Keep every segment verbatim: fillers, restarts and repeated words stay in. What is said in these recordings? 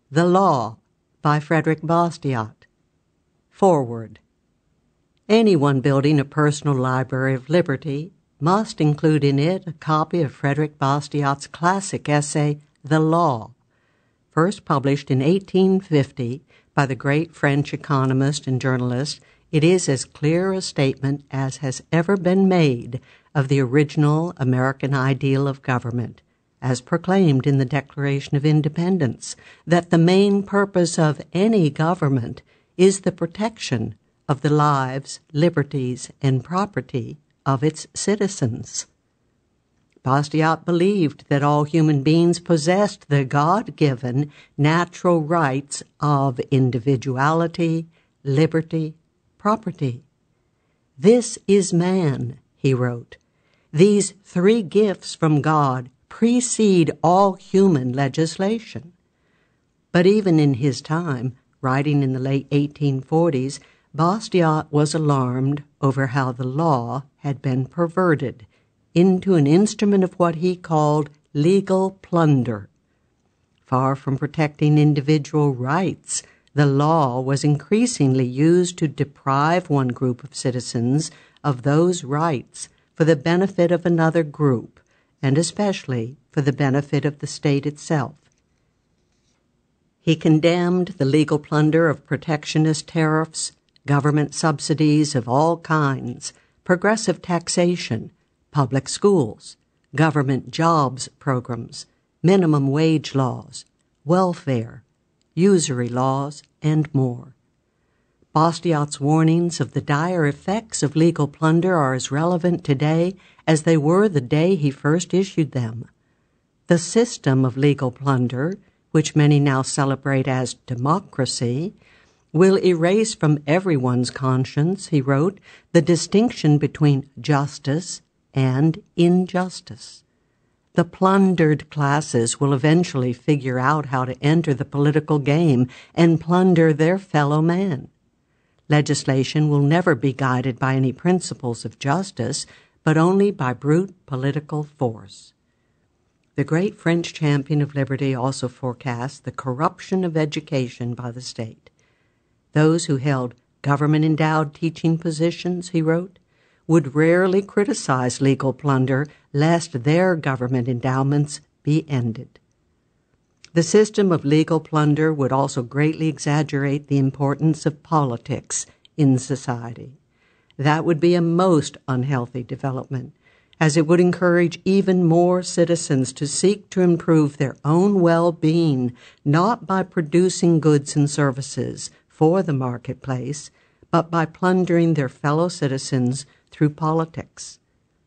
The Law by Frédéric Bastiat. Foreword. Anyone building a personal library of liberty must include in it a copy of Frédéric Bastiat's classic essay, The Law. First published in eighteen fifty by the great French economist and journalist, it is as clear a statement as has ever been made of the original American ideal of government, as proclaimed in the Declaration of Independence, that the main purpose of any government is the protection of the lives, liberties, and property of its citizens. Bastiat believed that all human beings possessed the God-given natural rights of individuality, liberty, property. "This is man," he wrote. "These three gifts from God precede all human legislation." But even in his time, writing in the late eighteen forties, Bastiat was alarmed over how the law had been perverted into an instrument of what he called legal plunder. Far from protecting individual rights, the law was increasingly used to deprive one group of citizens of those rights for the benefit of another group, and especially for the benefit of the state itself. He condemned the legal plunder of protectionist tariffs, government subsidies of all kinds, progressive taxation, public schools, government jobs programs, minimum wage laws, welfare, usury laws, and more. Bastiat's warnings of the dire effects of legal plunder are as relevant today as they were the day he first issued them. The system of legal plunder, which many now celebrate as democracy, will erase from everyone's conscience, he wrote, the distinction between justice and injustice. The plundered classes will eventually figure out how to enter the political game and plunder their fellow man. Legislation will never be guided by any principles of justice, but only by brute political force. The great French champion of liberty also forecast the corruption of education by the state. Those who held government-endowed teaching positions, he wrote, would rarely criticize legal plunder lest their government endowments be ended. The system of legal plunder would also greatly exaggerate the importance of politics in society. That would be a most unhealthy development, as it would encourage even more citizens to seek to improve their own well-being, not by producing goods and services for the marketplace, but by plundering their fellow citizens through politics.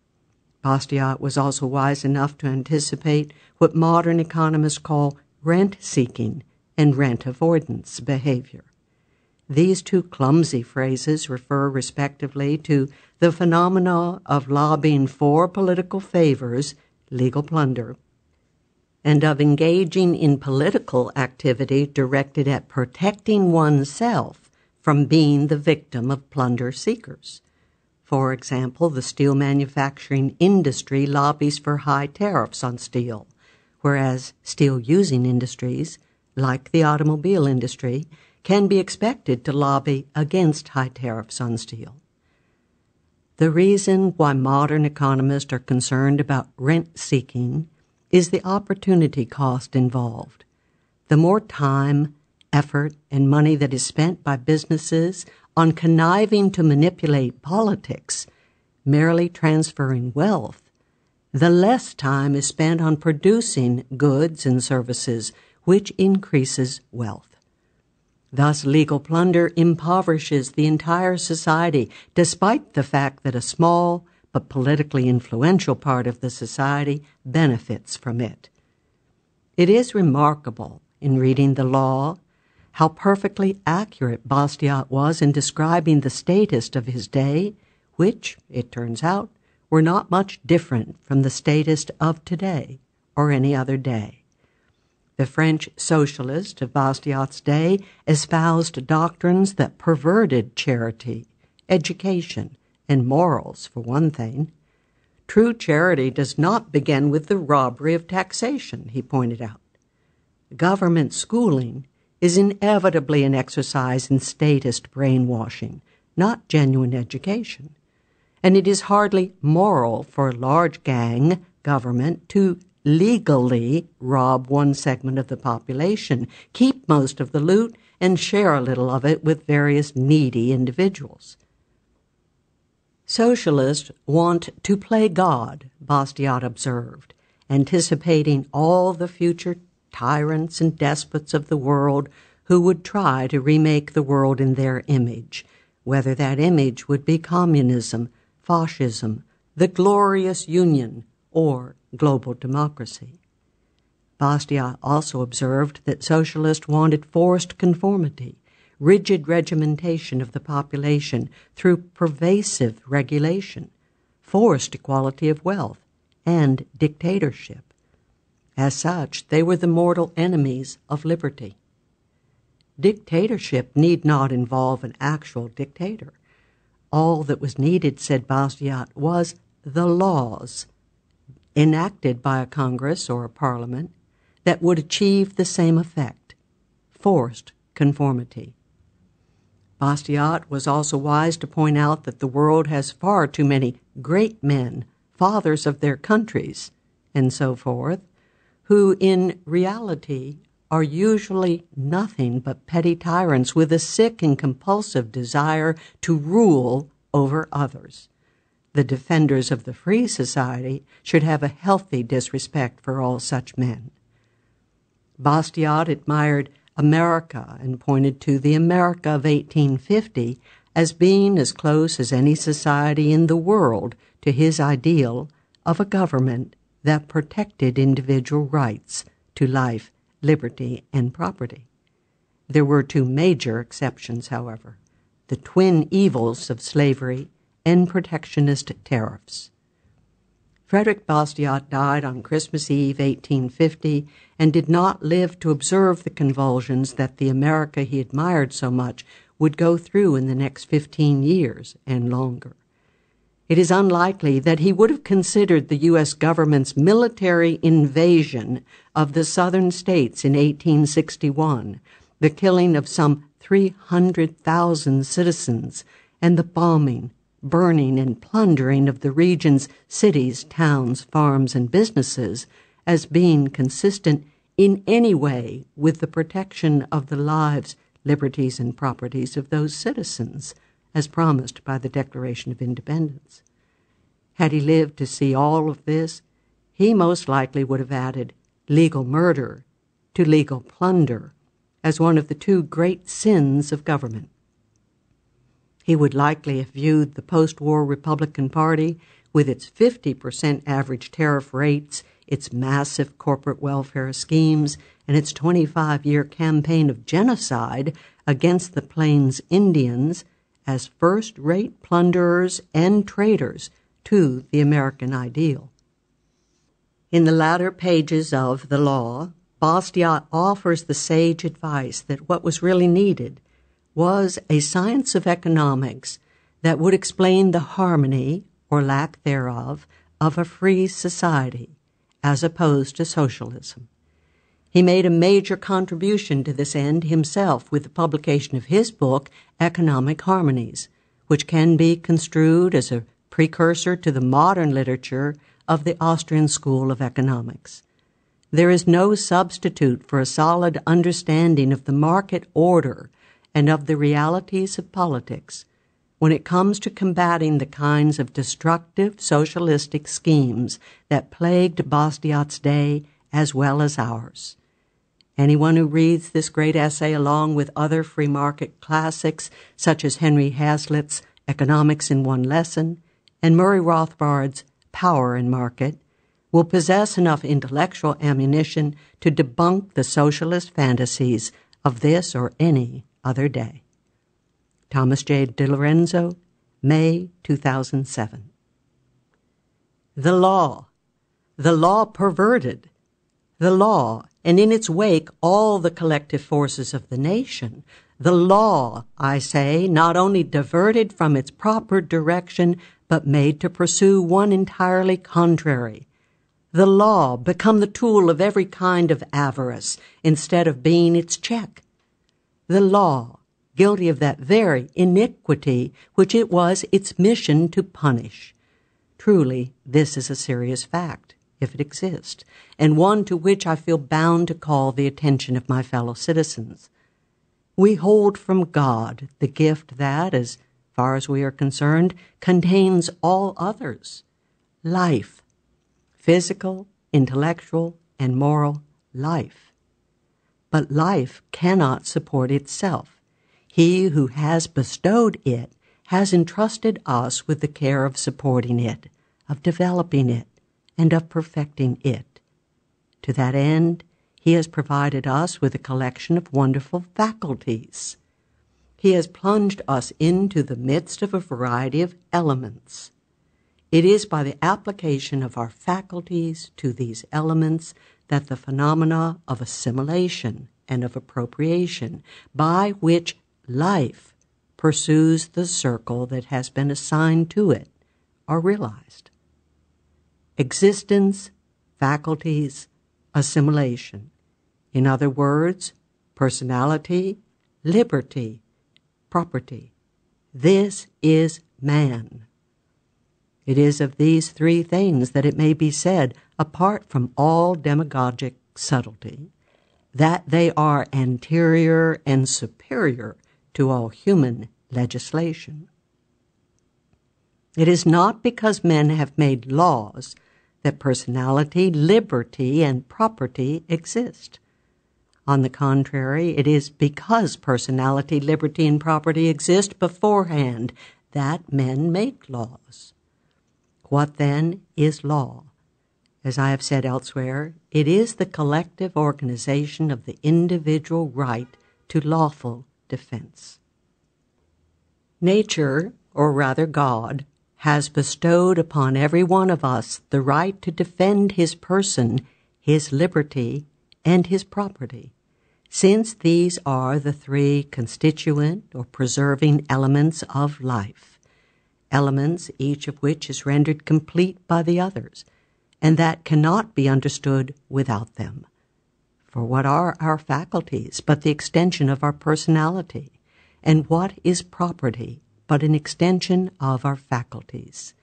Bastiat was also wise enough to anticipate what modern economists call rent-seeking and rent-avoidance behavior. These two clumsy phrases refer respectively to the phenomena of lobbying for political favors, legal plunder, and of engaging in political activity directed at protecting oneself from being the victim of plunder seekers. For example, the steel manufacturing industry lobbies for high tariffs on steel, whereas steel-using industries, like the automobile industry, can be expected to lobby against high tariffs on steel. The reason why modern economists are concerned about rent-seeking is the opportunity cost involved. The more time, effort, and money that is spent by businesses on conniving to manipulate politics, merely transferring wealth, the less time is spent on producing goods and services, which increases wealth. Thus, legal plunder impoverishes the entire society, despite the fact that a small but politically influential part of the society benefits from it. It is remarkable, in reading the law, how perfectly accurate Bastiat was in describing the statists of his day, which, it turns out, were not much different from the statists of today or any other day. The French socialists of Bastiat's day espoused doctrines that perverted charity, education, and morals, for one thing. True charity does not begin with the robbery of taxation, he pointed out. Government schooling is inevitably an exercise in statist brainwashing, not genuine education. And it is hardly moral for a large gang government to legally rob one segment of the population, keep most of the loot, and share a little of it with various needy individuals. Socialists want to play God, Bastiat observed, anticipating all the future tyrants and despots of the world who would try to remake the world in their image, whether that image would be communism, fascism, the glorious union, or global democracy. Bastiat also observed that socialists wanted forced conformity, rigid regimentation of the population through pervasive regulation, forced equality of wealth, and dictatorship. As such, they were the mortal enemies of liberty. Dictatorship need not involve an actual dictator. All that was needed, said Bastiat, was the laws enacted by a Congress or a Parliament that would achieve the same effect, forced conformity. Bastiat was also wise to point out that the world has far too many great men, fathers of their countries, and so forth, who in reality are usually nothing but petty tyrants with a sick and compulsive desire to rule over others. The defenders of the free society should have a healthy disrespect for all such men. Bastiat admired America and pointed to the America of eighteen fifty as being as close as any society in the world to his ideal of a government that protected individual rights to life, liberty, and property. There were two major exceptions, however, the twin evils of slavery and protectionist tariffs. Frederic Bastiat died on Christmas Eve, eighteen fifty, and did not live to observe the convulsions that the America he admired so much would go through in the next fifteen years and longer. It is unlikely that he would have considered the U S government's military invasion of the southern states in eighteen sixty-one, the killing of some three hundred thousand citizens, and the bombing, burning, and plundering of the region's cities, towns, farms, and businesses as being consistent in any way with the protection of the lives, liberties, and properties of those citizens, as promised by the Declaration of Independence. Had he lived to see all of this, he most likely would have added legal murder to legal plunder as one of the two great sins of government. He would likely have viewed the post-war Republican Party, with its fifty percent average tariff rates, its massive corporate welfare schemes, and its twenty-five-year campaign of genocide against the Plains Indians, as first-rate plunderers and traitors to the American ideal. In the latter pages of The Law, Bastiat offers the sage advice that what was really needed was a science of economics that would explain the harmony, or lack thereof, of a free society, as opposed to socialism. He made a major contribution to this end himself with the publication of his book, Economic Harmonies, which can be construed as a precursor to the modern literature of the Austrian School of Economics. There is no substitute for a solid understanding of the market order and of the realities of politics when it comes to combating the kinds of destructive socialistic schemes that plagued Bastiat's day as well as ours. Anyone who reads this great essay along with other free market classics such as Henry Hazlitt's Economics in One Lesson and Murray Rothbard's Power and Market will possess enough intellectual ammunition to debunk the socialist fantasies of this or any other day. Thomas J. DiLorenzo, May two thousand seven. The law. The law perverted. The law, and in its wake all the collective forces of the nation. The law, I say, not only diverted from its proper direction, but made to pursue one entirely contrary. The law become the tool of every kind of avarice, instead of being its check. the law, guilty of that very iniquity which it was its mission to punish. Truly, this is a serious fact, if it exists, and one to which I feel bound to call the attention of my fellow citizens. We hold from God the gift that, as far as we are concerned, contains all others: life, physical, intellectual, and moral life. But life cannot support itself. He who has bestowed it has entrusted us with the care of supporting it, of developing it, and of perfecting it. To that end, He has provided us with a collection of wonderful faculties. He has plunged us into the midst of a variety of elements. It is by the application of our faculties to these elements that the phenomena of assimilation and of appropriation, by which life pursues the circle that has been assigned to it, are realized. Existence, faculties, assimilation. In other words, personality, liberty, property. This is man. It is of these three things that it may be said, apart from all demagogic subtlety, that they are anterior and superior to all human legislation. It is not because men have made laws that personality, liberty, and property exist. On the contrary, it is because personality, liberty, and property exist beforehand that men make laws. What then is law? As I have said elsewhere, it is the collective organization of the individual right to lawful defense. Nature, or rather God, has bestowed upon every one of us the right to defend his person, his liberty, and his property, since these are the three constituent or preserving elements of life, elements each of which is rendered complete by the others, and that cannot be understood without them. For what are our faculties but the extension of our personality? And what is property but an extension of our faculties?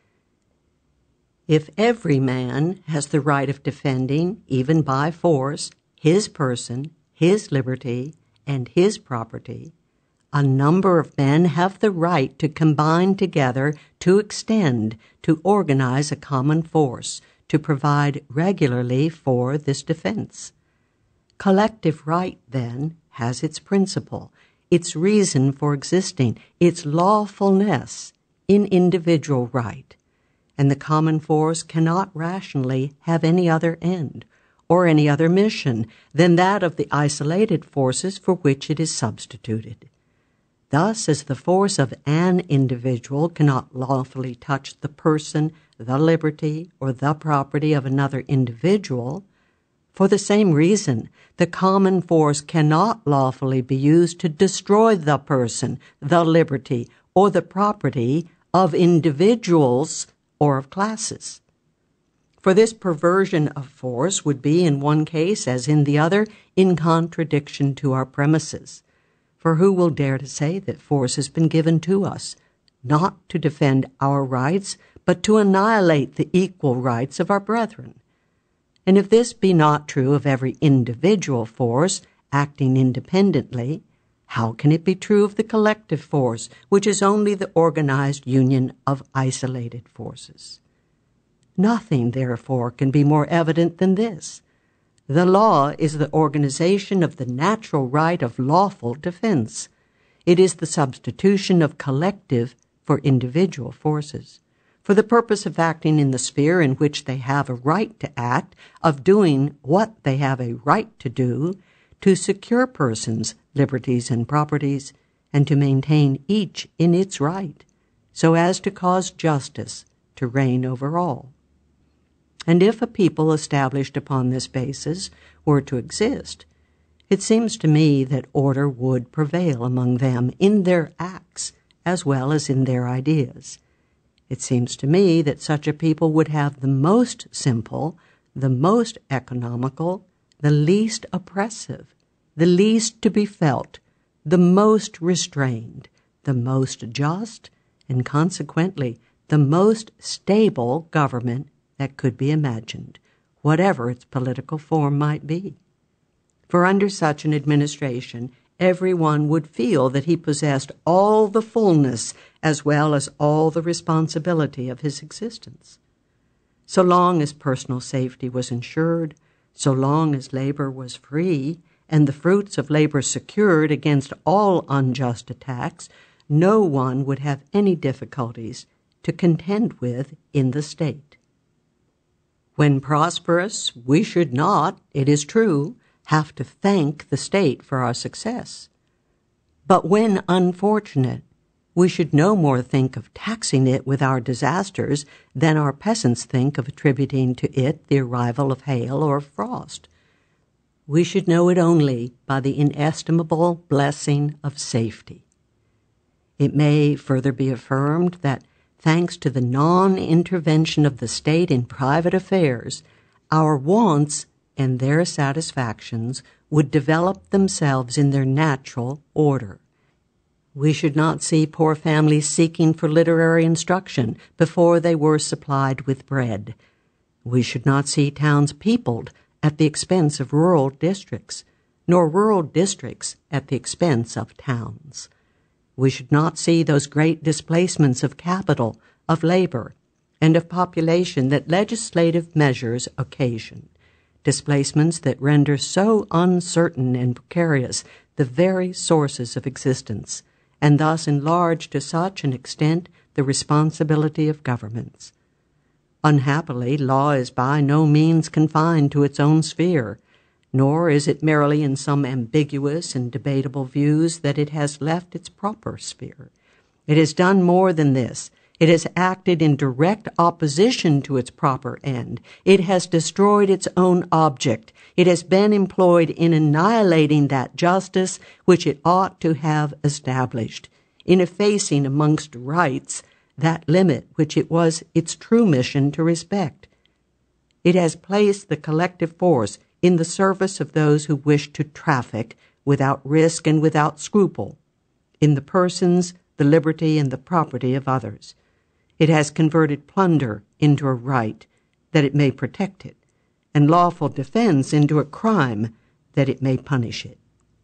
If every man has the right of defending, even by force, his person, his liberty, and his property, a number of men have the right to combine together, to extend, to organize a common force, to provide regularly for this defense. Collective right, then, has its principle, its reason for existing, its lawfulness in individual right, and the common force cannot rationally have any other end or any other mission than that of the isolated forces for which it is substituted. Thus, as the force of an individual cannot lawfully touch the person, the liberty, or the property of another individual, for the same reason, the common force cannot lawfully be used to destroy the person, the liberty, or the property of individuals or of classes. For this perversion of force would be, in one case as in the other, in contradiction to our premises. For who will dare to say that force has been given to us, not to defend our rights, but to annihilate the equal rights of our brethren? And if this be not true of every individual force acting independently, how can it be true of the collective force, which is only the organized union of isolated forces? Nothing, therefore, can be more evident than this. The law is the organization of the natural right of lawful defense. It is the substitution of collective for individual forces, for the purpose of acting in the sphere in which they have a right to act, of doing what they have a right to do, to secure persons, liberties, and properties, and to maintain each in its right, so as to cause justice to reign over all. And if a people established upon this basis were to exist, it seems to me that order would prevail among them in their acts as well as in their ideas. It seems to me that such a people would have the most simple, the most economical, the least oppressive, the least to be felt, the most restrained, the most just, and consequently the most stable government that could be imagined, whatever its political form might be. For under such an administration, everyone would feel that he possessed all the fullness as well as all the responsibility of his existence. So long as personal safety was ensured, so long as labor was free, and the fruits of labor secured against all unjust attacks, no one would have any difficulties to contend with in the state. When prosperous, we should not, it is true, have to thank the state for our success. But when unfortunate, we should no more think of taxing it with our disasters than our peasants think of attributing to it the arrival of hail or frost. We should know it only by the inestimable blessing of safety. It may further be affirmed that, thanks to the non-intervention of the state in private affairs, our wants and their satisfactions would develop themselves in their natural order. We should not see poor families seeking for literary instruction before they were supplied with bread. We should not see towns peopled at the expense of rural districts, nor rural districts at the expense of towns. We should not see those great displacements of capital, of labor, and of population that legislative measures occasion, displacements that render so uncertain and precarious the very sources of existence, and thus enlarge to such an extent the responsibility of governments. Unhappily, law is by no means confined to its own sphere, nor is it merely in some ambiguous and debatable views that it has left its proper sphere. It has done more than this. It has acted in direct opposition to its proper end. It has destroyed its own object. It has been employed in annihilating that justice which it ought to have established, in effacing amongst rights that limit which it was its true mission to respect. It has placed the collective force in the service of those who wish to traffic without risk and without scruple, in the persons, the liberty, and the property of others. It has converted plunder into a right, that it may protect it, and lawful defense into a crime, that it may punish it.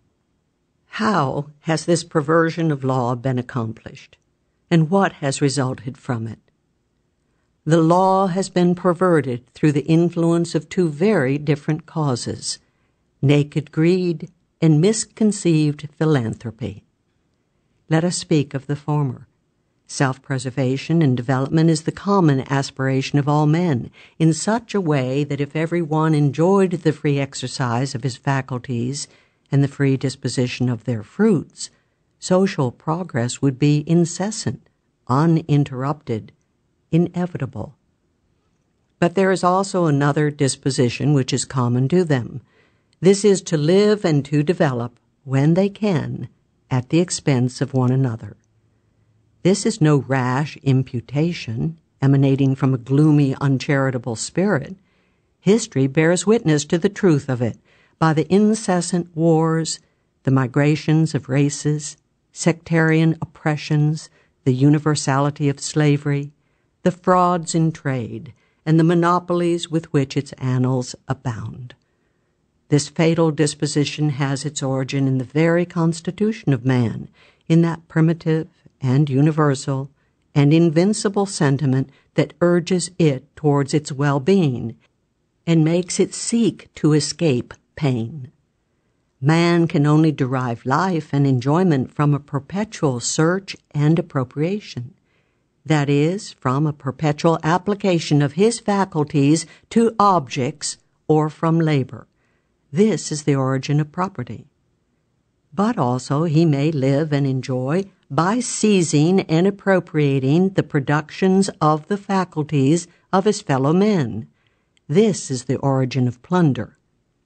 How has this perversion of law been accomplished, and what has resulted from it? The law has been perverted through the influence of two very different causes, naked greed and misconceived philanthropy. Let us speak of the former. Self-preservation and development is the common aspiration of all men, in such a way that if every one enjoyed the free exercise of his faculties and the free disposition of their fruits, social progress would be incessant, uninterrupted, inevitable. But there is also another disposition which is common to them. This is to live and to develop, when they can, at the expense of one another. This is no rash imputation emanating from a gloomy, uncharitable spirit. History bears witness to the truth of it by the incessant wars, the migrations of races, sectarian oppressions, the universality of slavery, the frauds in trade, and the monopolies with which its annals abound. This fatal disposition has its origin in the very constitution of man, in that primitive and universal and invincible sentiment that urges it towards its well-being and makes it seek to escape pain. Man can only derive life and enjoyment from a perpetual search and appropriation. That is, from a perpetual application of his faculties to objects or from labor. This is the origin of property. But also he may live and enjoy by seizing and appropriating the productions of the faculties of his fellow men. This is the origin of plunder.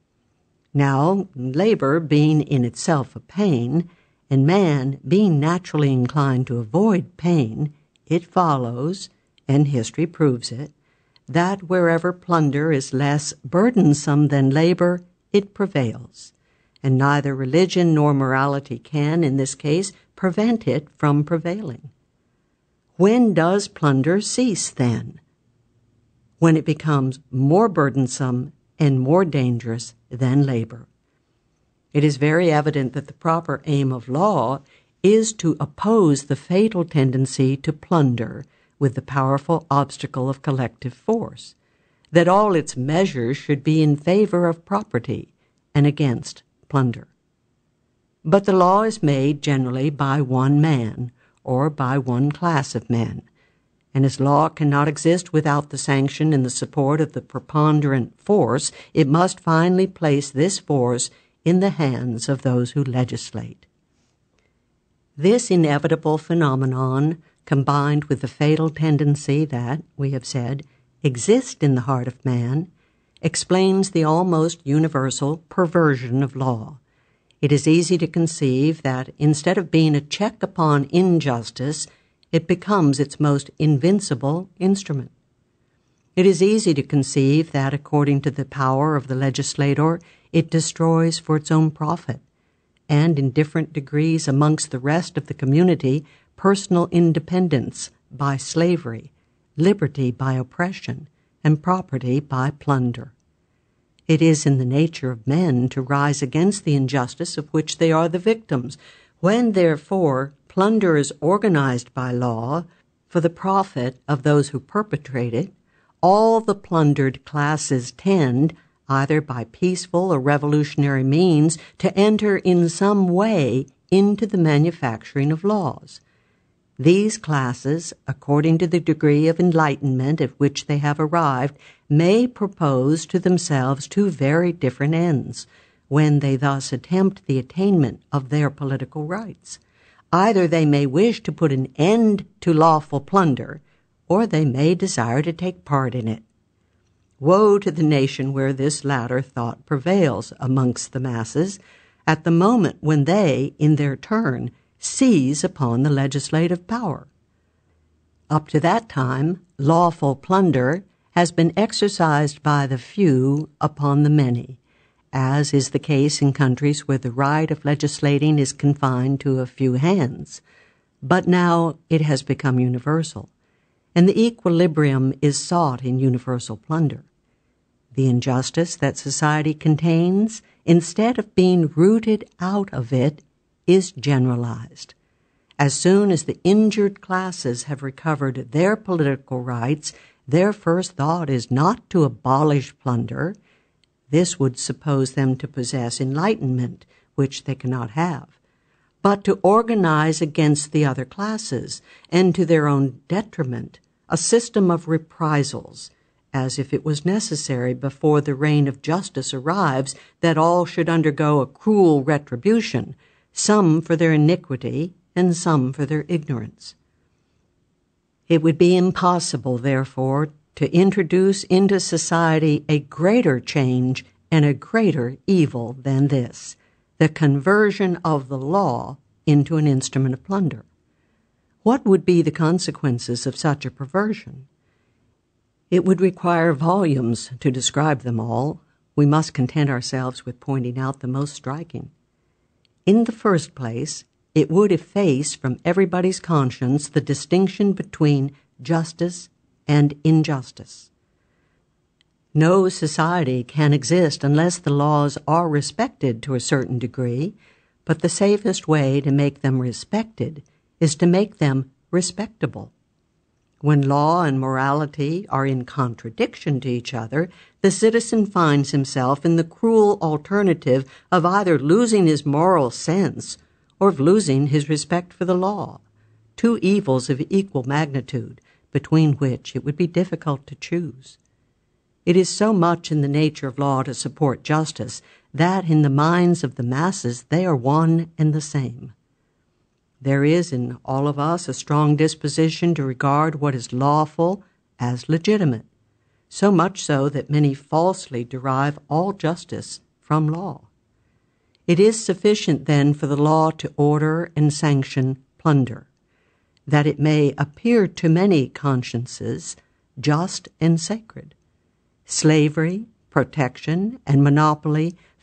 Now, labor being in itself a pain, and man being naturally inclined to avoid pain, it follows, and history proves it, that wherever plunder is less burdensome than labor, it prevails. and neither religion nor morality can, in this case, prevent it from prevailing. When does plunder cease, then? When it becomes more burdensome and more dangerous than labor. It is very evident that the proper aim of law is to oppose the fatal tendency to plunder with the powerful obstacle of collective force, that all its measures should be in favor of property and against plunder. But the law is made generally by one man or by one class of men, and as law cannot exist without the sanction and the support of the preponderant force, it must finally place this force in the hands of those who legislate. This inevitable phenomenon, combined with the fatal tendency that, we have said, exists in the heart of man, explains the almost universal perversion of law. It is easy to conceive that instead of being a check upon injustice, it becomes its most invincible instrument. It is easy to conceive that, according to the power of the legislator, it destroys for its own profit, and in different degrees amongst the rest of the community, personal independence by slavery, liberty by oppression, and property by plunder. It is in the nature of men to rise against the injustice of which they are the victims. When, therefore, plunder is organized by law for the profit of those who perpetrate it, all the plundered classes tend, either by peaceful or revolutionary means, to enter in some way into the manufacturing of laws. These classes, according to the degree of enlightenment at which they have arrived, may propose to themselves two very different ends when they thus attempt the attainment of their political rights. Either they may wish to put an end to lawful plunder, or they may desire to take part in it. Woe to the nation where this latter thought prevails amongst the masses at the moment when they, in their turn, seize upon the legislative power. Up to that time, lawful plunder has been exercised by the few upon the many, as is the case in countries where the right of legislating is confined to a few hands. But now it has become universal, and the equilibrium is sought in universal plunder. The injustice that society contains, instead of being rooted out of it, is generalized. As soon as the injured classes have recovered their political rights, their first thought is not to abolish plunder. This would suppose them to possess enlightenment, which they cannot have, but to organize against the other classes, and to their own detriment, a system of reprisals, as if it was necessary before the reign of justice arrives that all should undergo a cruel retribution, some for their iniquity and some for their ignorance. It would be impossible, therefore, to introduce into society a greater change and a greater evil than this, the conversion of the law into an instrument of plunder. What would be the consequences of such a perversion? It would require volumes to describe them all. We must content ourselves with pointing out the most striking. In the first place, it would efface from everybody's conscience the distinction between justice and injustice. No society can exist unless the laws are respected to a certain degree, but the safest way to make them respected is to make them respectable. When law and morality are in contradiction to each other, the citizen finds himself in the cruel alternative of either losing his moral sense or of losing his respect for the law, two evils of equal magnitude, between which it would be difficult to choose. It is so much in the nature of law to support justice that in the minds of the masses they are one and the same. There is in all of us a strong disposition to regard what is lawful as legitimate, so much so that many falsely derive all justice from law. It is sufficient then for the law to order and sanction plunder, that it may appear to many consciences just and sacred. Slavery, protection, and monopoly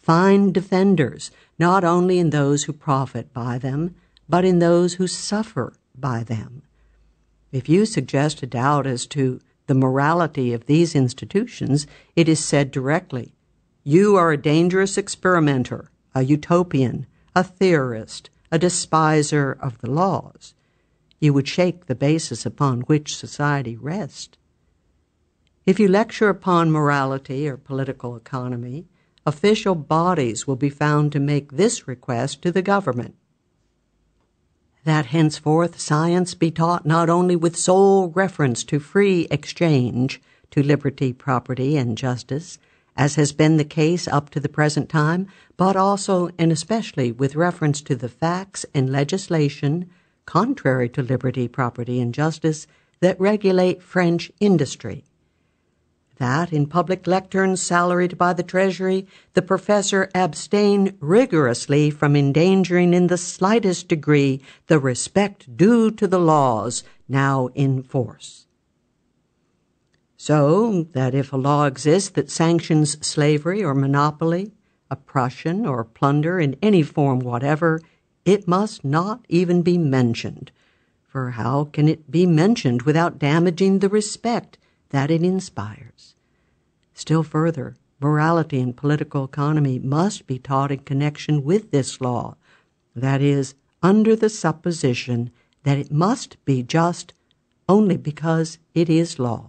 find defenders, not only in those who profit by them, but in those who suffer by them. If you suggest a doubt as to the morality of these institutions, it is said directly, "You are a dangerous experimenter, a utopian, a theorist, a despiser of the laws." You would shake the basis upon which society rests. If you lecture upon morality or political economy, official bodies will be found to make this request to the government: that henceforth science be taught not only with sole reference to free exchange, to liberty, property, and justice, as has been the case up to the present time, but also and especially with reference to the facts and legislation, contrary to liberty, property, and justice, that regulate French industry. That in public lecterns salaried by the Treasury, the professor abstain rigorously from endangering in the slightest degree the respect due to the laws now in force. So that if a law exists that sanctions slavery or monopoly, oppression or plunder in any form whatever, it must not even be mentioned. For how can it be mentioned without damaging the respect that it inspires? Still further, morality and political economy must be taught in connection with this law, that is, under the supposition that it must be just only because it is law.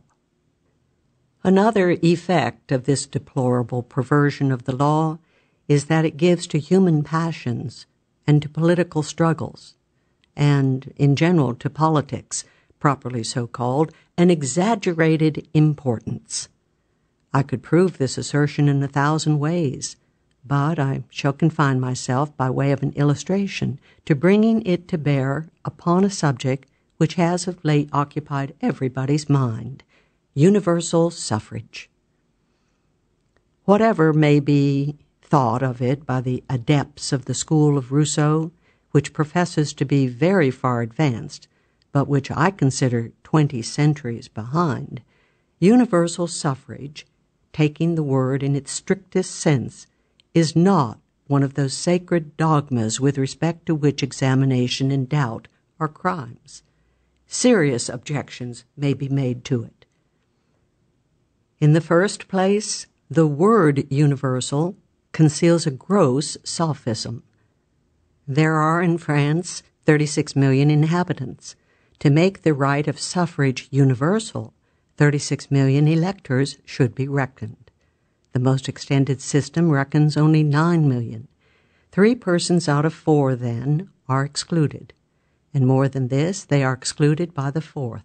Another effect of this deplorable perversion of the law is that it gives to human passions and to political struggles, and in general to politics, properly so called, an exaggerated importance. I could prove this assertion in a thousand ways, but I shall confine myself, by way of an illustration, to bringing it to bear upon a subject which has of late occupied everybody's mind: universal suffrage. Whatever may be thought of it by the adepts of the school of Rousseau, which professes to be very far advanced, but which I consider twenty centuries behind, universal suffrage, taking the word in its strictest sense, is not one of those sacred dogmas with respect to which examination and doubt are crimes. Serious objections may be made to it. In the first place, the word universal conceals a gross sophism. There are in France thirty-six million inhabitants. To make the right of suffrage universal, thirty-six million electors should be reckoned. The most extended system reckons only nine million. Three persons out of four, then, are excluded, and more than this, they are excluded by the fourth.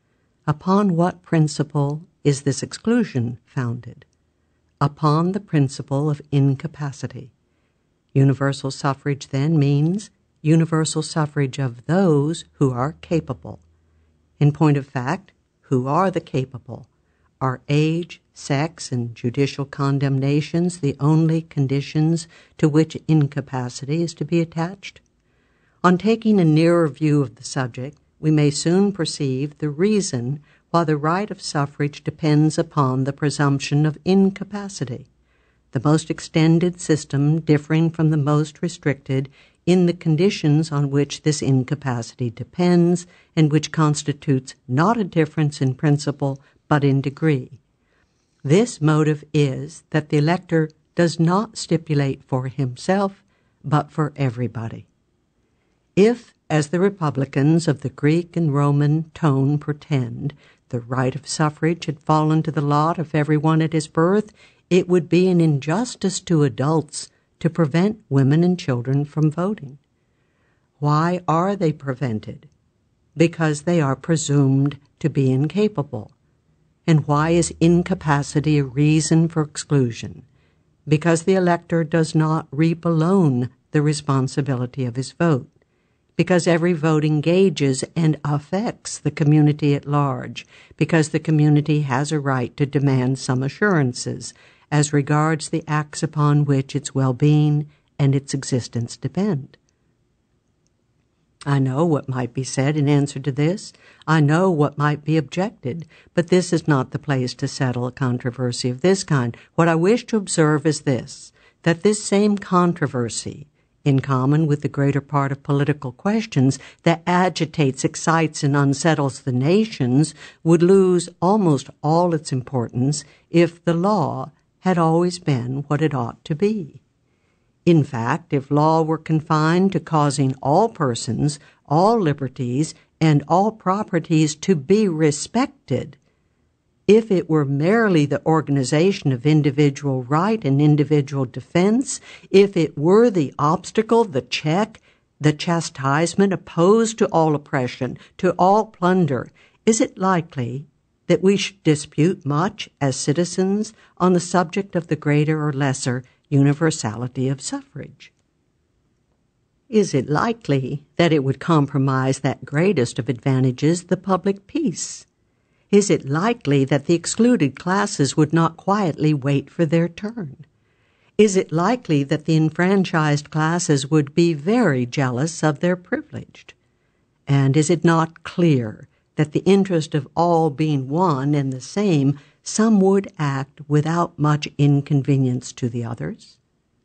Upon what principle is this exclusion founded? Upon the principle of incapacity. Universal suffrage, then, means universal suffrage of those who are capable. In point of fact, who are the capable? Are age, sex, and judicial condemnations the only conditions to which incapacity is to be attached? On taking a nearer view of the subject, we may soon perceive the reason why the right of suffrage depends upon the presumption of incapacity, the most extended system differing from the most restricted in the conditions on which this incapacity depends, and which constitutes not a difference in principle but in degree. This motive is that the elector does not stipulate for himself, but for everybody. If, as the Republicans of the Greek and Roman tone pretend, the right of suffrage had fallen to the lot of everyone at his birth, it would be an injustice to adults to prevent women and children from voting. Why are they prevented? Because they are presumed to be incapable. And why is incapacity a reason for exclusion? Because the elector does not reap alone the responsibility of his vote. Because every vote engages and affects the community at large, because the community has a right to demand some assurances as regards the acts upon which its well-being and its existence depend. I know what might be said in answer to this. I know what might be objected, but this is not the place to settle a controversy of this kind. What I wish to observe is this, that this same controversy, in common with the greater part of political questions that agitates, excites, and unsettles the nations, would lose almost all its importance if the law had always been what it ought to be. In fact, if law were confined to causing all persons, all liberties, and all properties to be respected, if it were merely the organization of individual right and individual defense, if it were the obstacle, the check, the chastisement opposed to all oppression, to all plunder, is it likely that we should dispute much as citizens on the subject of the greater or lesser universality of suffrage? Is it likely that it would compromise that greatest of advantages, the public peace? Is it likely that the excluded classes would not quietly wait for their turn? Is it likely that the enfranchised classes would be very jealous of their privileged? And is it not clear that the interest of all being one and the same, some would act without much inconvenience to the others?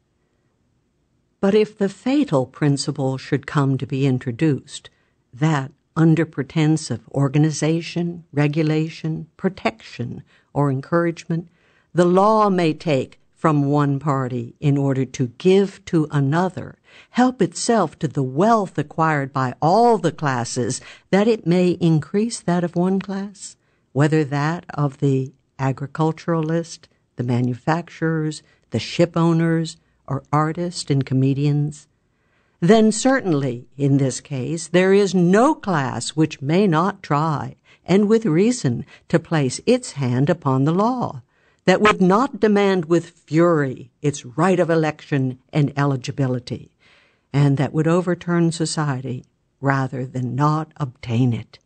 But if the fatal principle should come to be introduced, that under pretense of organization, regulation, protection, or encouragement, the law may take from one party in order to give to another, help itself to the wealth acquired by all the classes, that it may increase that of one class, whether that of the agriculturalist, the manufacturers, the ship owners, or artists and comedians, then certainly, in this case, there is no class which may not try, and with reason, to place its hand upon the law, that would not demand with fury its right of election and eligibility, and that would overturn society rather than not obtain it.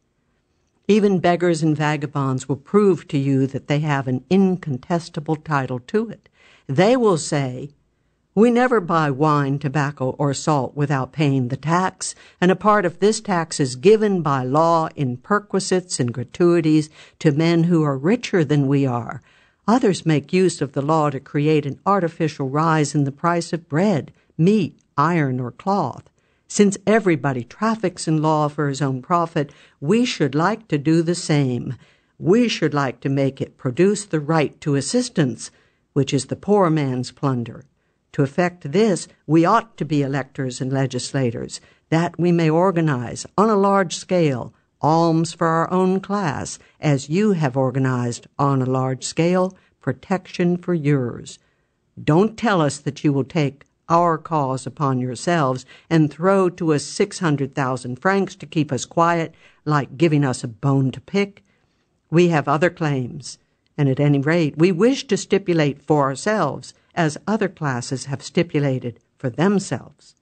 Even beggars and vagabonds will prove to you that they have an incontestable title to it. They will say, "We never buy wine, tobacco, or salt without paying the tax, and a part of this tax is given by law in perquisites and gratuities to men who are richer than we are. Others make use of the law to create an artificial rise in the price of bread, meat, iron, or cloth. Since everybody traffics in law for his own profit, we should like to do the same. We should like to make it produce the right to assistance, which is the poor man's plunder. To effect this, we ought to be electors and legislators, that we may organize, on a large scale, alms for our own class, as you have organized, on a large scale, protection for yours. Don't tell us that you will take our cause upon yourselves and throw to us six hundred thousand francs to keep us quiet, like giving us a bone to pick. We have other claims, and at any rate we wish to stipulate for ourselves, as other classes have stipulated for themselves."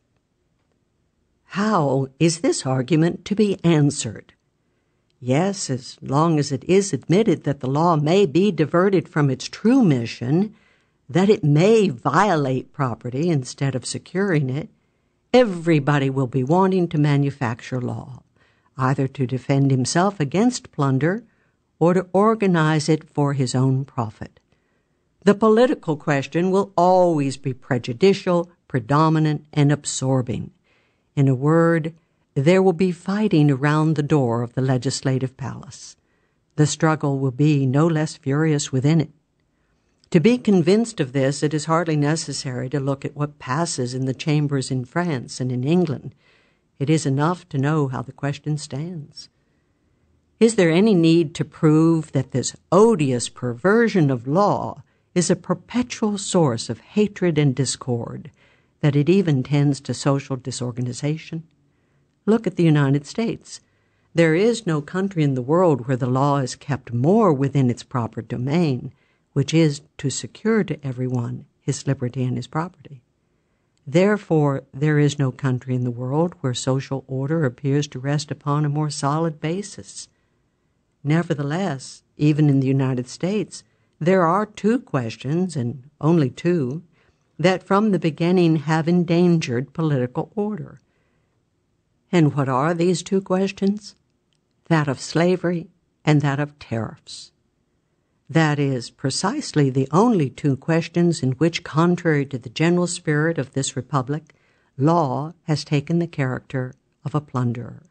How is this argument to be answered? Yes, as long as it is admitted that the law may be diverted from its true mission, that it may violate property instead of securing it, everybody will be wanting to manufacture law, either to defend himself against plunder or to organize it for his own profit. The political question will always be prejudicial, predominant, and absorbing. In a word, there will be fighting around the door of the legislative palace. The struggle will be no less furious within it. To be convinced of this, it is hardly necessary to look at what passes in the chambers in France and in England. It is enough to know how the question stands. Is there any need to prove that this odious perversion of law is a perpetual source of hatred and discord, that it even tends to social disorganization? Look at the United States. There is no country in the world where the law is kept more within its proper domain, which is to secure to everyone his liberty and his property. Therefore, there is no country in the world where social order appears to rest upon a more solid basis. Nevertheless, even in the United States, there are two questions, and only two, that from the beginning have endangered political order. And what are these two questions? That of slavery and that of tariffs. That is precisely the only two questions in which, contrary to the general spirit of this republic, law has taken the character of a plunderer.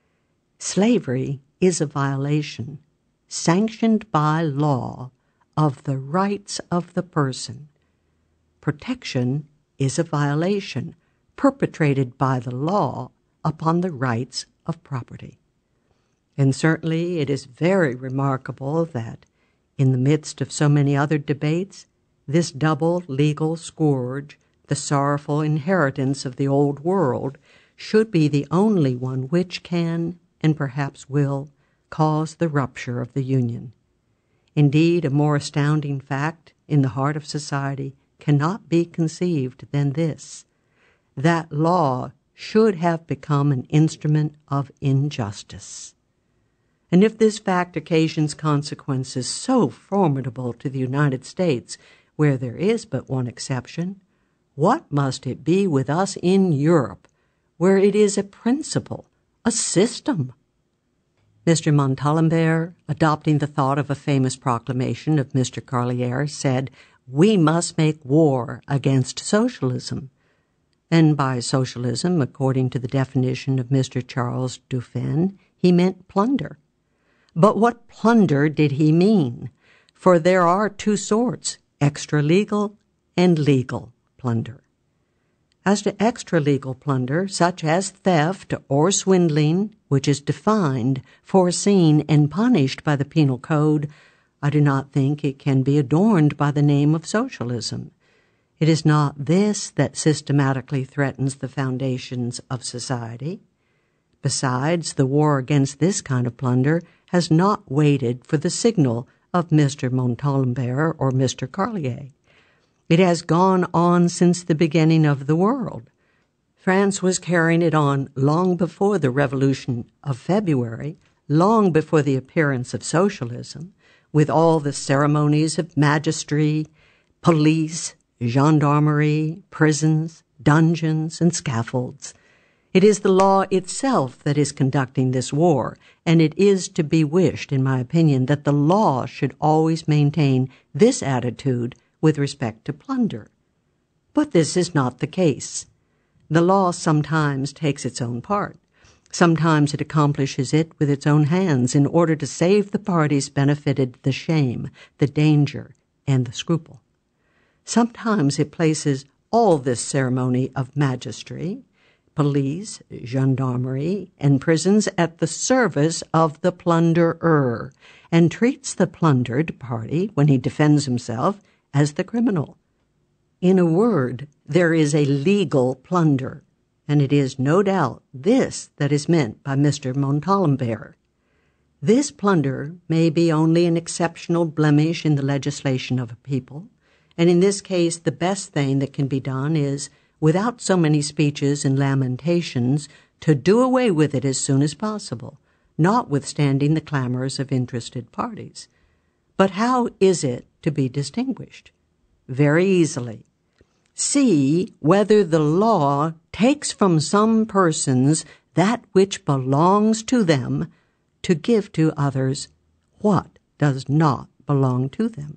Slavery is a violation, sanctioned by law, of the rights of the person. Protection is a violation, perpetrated by the law upon the rights of property. And certainly it is very remarkable that, in the midst of so many other debates, this double legal scourge, the sorrowful inheritance of the old world, should be the only one which can, and perhaps will, cause the rupture of the Union. Indeed, a more astounding fact in the heart of society cannot be conceived than this, that law should have become an instrument of injustice. And if this fact occasions consequences so formidable to the United States, where there is but one exception, what must it be with us in Europe, where it is a principle, a system? Mister Montalembert, adopting the thought of a famous proclamation of Mister Carlier, said, "We must make war against socialism." And by socialism, according to the definition of Mister Charles Duffin, he meant plunder. But what plunder did he mean? For there are two sorts, extra-legal and legal plunder. As to extra-legal plunder, such as theft or swindling, which is defined, foreseen, and punished by the Penal Code, I do not think it can be adorned by the name of socialism. It is not this that systematically threatens the foundations of society. Besides, the war against this kind of plunder has not waited for the signal of Mister Montalembert or Mister Carlier. It has gone on since the beginning of the world. France was carrying it on long before the Revolution of February, long before the appearance of socialism, with all the ceremonies of magistry, police, gendarmerie, prisons, dungeons, and scaffolds. It is the law itself that is conducting this war, and it is to be wished, in my opinion, that the law should always maintain this attitude with respect to plunder. But this is not the case. The law sometimes takes its own part. Sometimes it accomplishes it with its own hands in order to save the parties benefited the shame, the danger, and the scruple. Sometimes it places all this ceremony of magistry, police, gendarmerie, and prisons at the service of the plunderer, and treats the plundered party, when he defends himself, as the criminal. In a word, there is a legal plunder, and it is no doubt this that is meant by Mister Montalembert. This plunder may be only an exceptional blemish in the legislation of a people, and in this case the best thing that can be done is, without so many speeches and lamentations, to do away with it as soon as possible, notwithstanding the clamors of interested parties. But how is it to be distinguished? Very easily. See whether the law takes from some persons that which belongs to them to give to others what does not belong to them.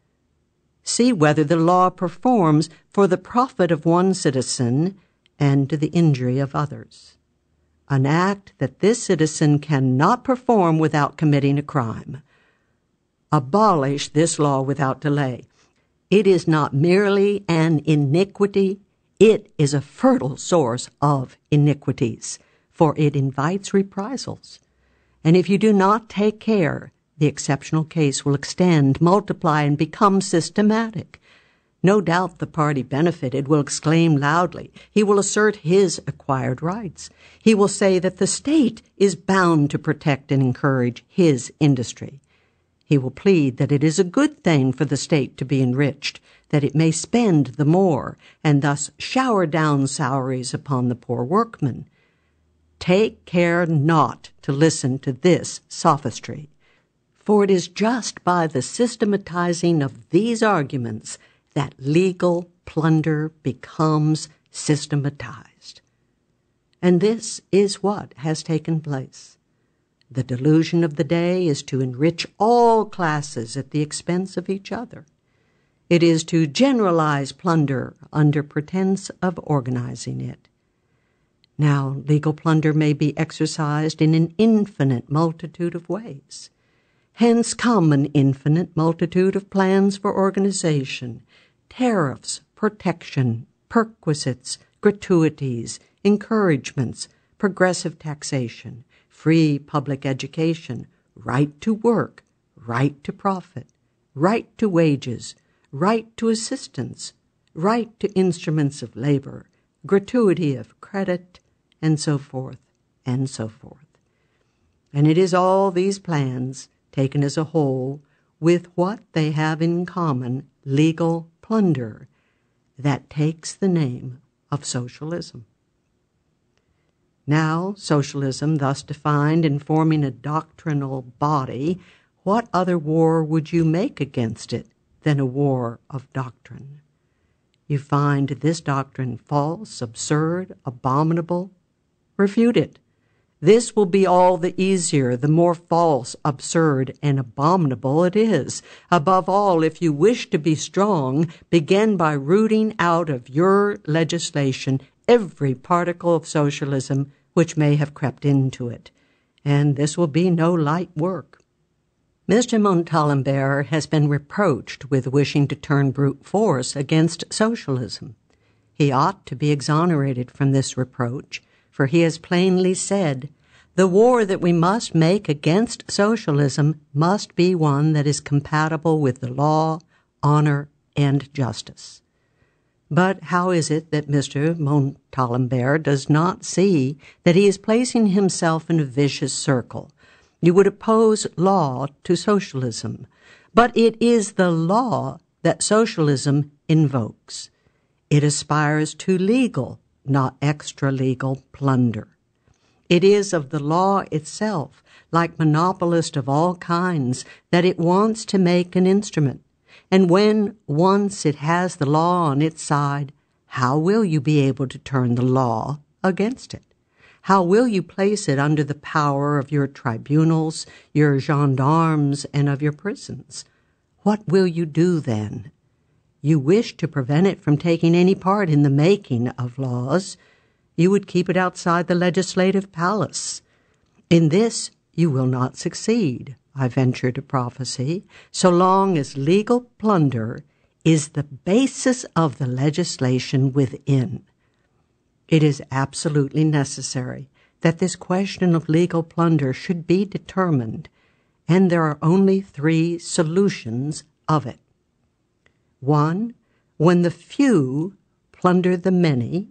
See whether the law performs for the profit of one citizen and to the injury of others, an act that this citizen cannot perform without committing a crime. Abolish this law without delay. It is not merely an iniquity, it is a fertile source of iniquities, for it invites reprisals. And if you do not take care, the exceptional case will extend, multiply, and become systematic. No doubt the party benefited will exclaim loudly. He will assert his acquired rights. He will say that the state is bound to protect and encourage his industry. He will plead that it is a good thing for the state to be enriched, that it may spend the more, and thus shower down salaries upon the poor workman. Take care not to listen to this sophistry, for it is just by the systematizing of these arguments that legal plunder becomes systematized. And this is what has taken place. The delusion of the day is to enrich all classes at the expense of each other. It is to generalize plunder under pretense of organizing it. Now, legal plunder may be exercised in an infinite multitude of ways. Hence come an infinite multitude of plans for organization, tariffs, protection, perquisites, gratuities, encouragements, progressive taxation, free public education, right to work, right to profit, right to wages, right to assistance, right to instruments of labor, gratuity of credit, and so forth, and so forth. And it is all these plans, taken as a whole, with what they have in common, legal plunder, that takes the name of socialism. Now, socialism, thus defined and forming a doctrinal body, what other war would you make against it than a war of doctrine? You find this doctrine false, absurd, abominable? Refute it. This will be all the easier, the more false, absurd, and abominable it is. Above all, if you wish to be strong, begin by rooting out of your legislation every particle of socialism which may have crept into it. And this will be no light work. Mister Montalembert has been reproached with wishing to turn brute force against socialism. He ought to be exonerated from this reproach, for he has plainly said, the war that we must make against socialism must be one that is compatible with the law, honor, and justice. But how is it that Mister Montalembert does not see that he is placing himself in a vicious circle? You would oppose law to socialism, but it is the law that socialism invokes. It aspires to legal, not extra-legal plunder. It is of the law itself, like monopolist of all kinds, that it wants to make an instrument. And when once it has the law on its side, how will you be able to turn the law against it? How will you place it under the power of your tribunals, your gendarmes, and of your prisons? What will you do then? You wish to prevent it from taking any part in the making of laws. You would keep it outside the legislative palace. In this you will not succeed, I venture to prophesy, so long as legal plunder is the basis of the legislation within. It is absolutely necessary that this question of legal plunder should be determined, and there are only three solutions of it. One, when the few plunder the many.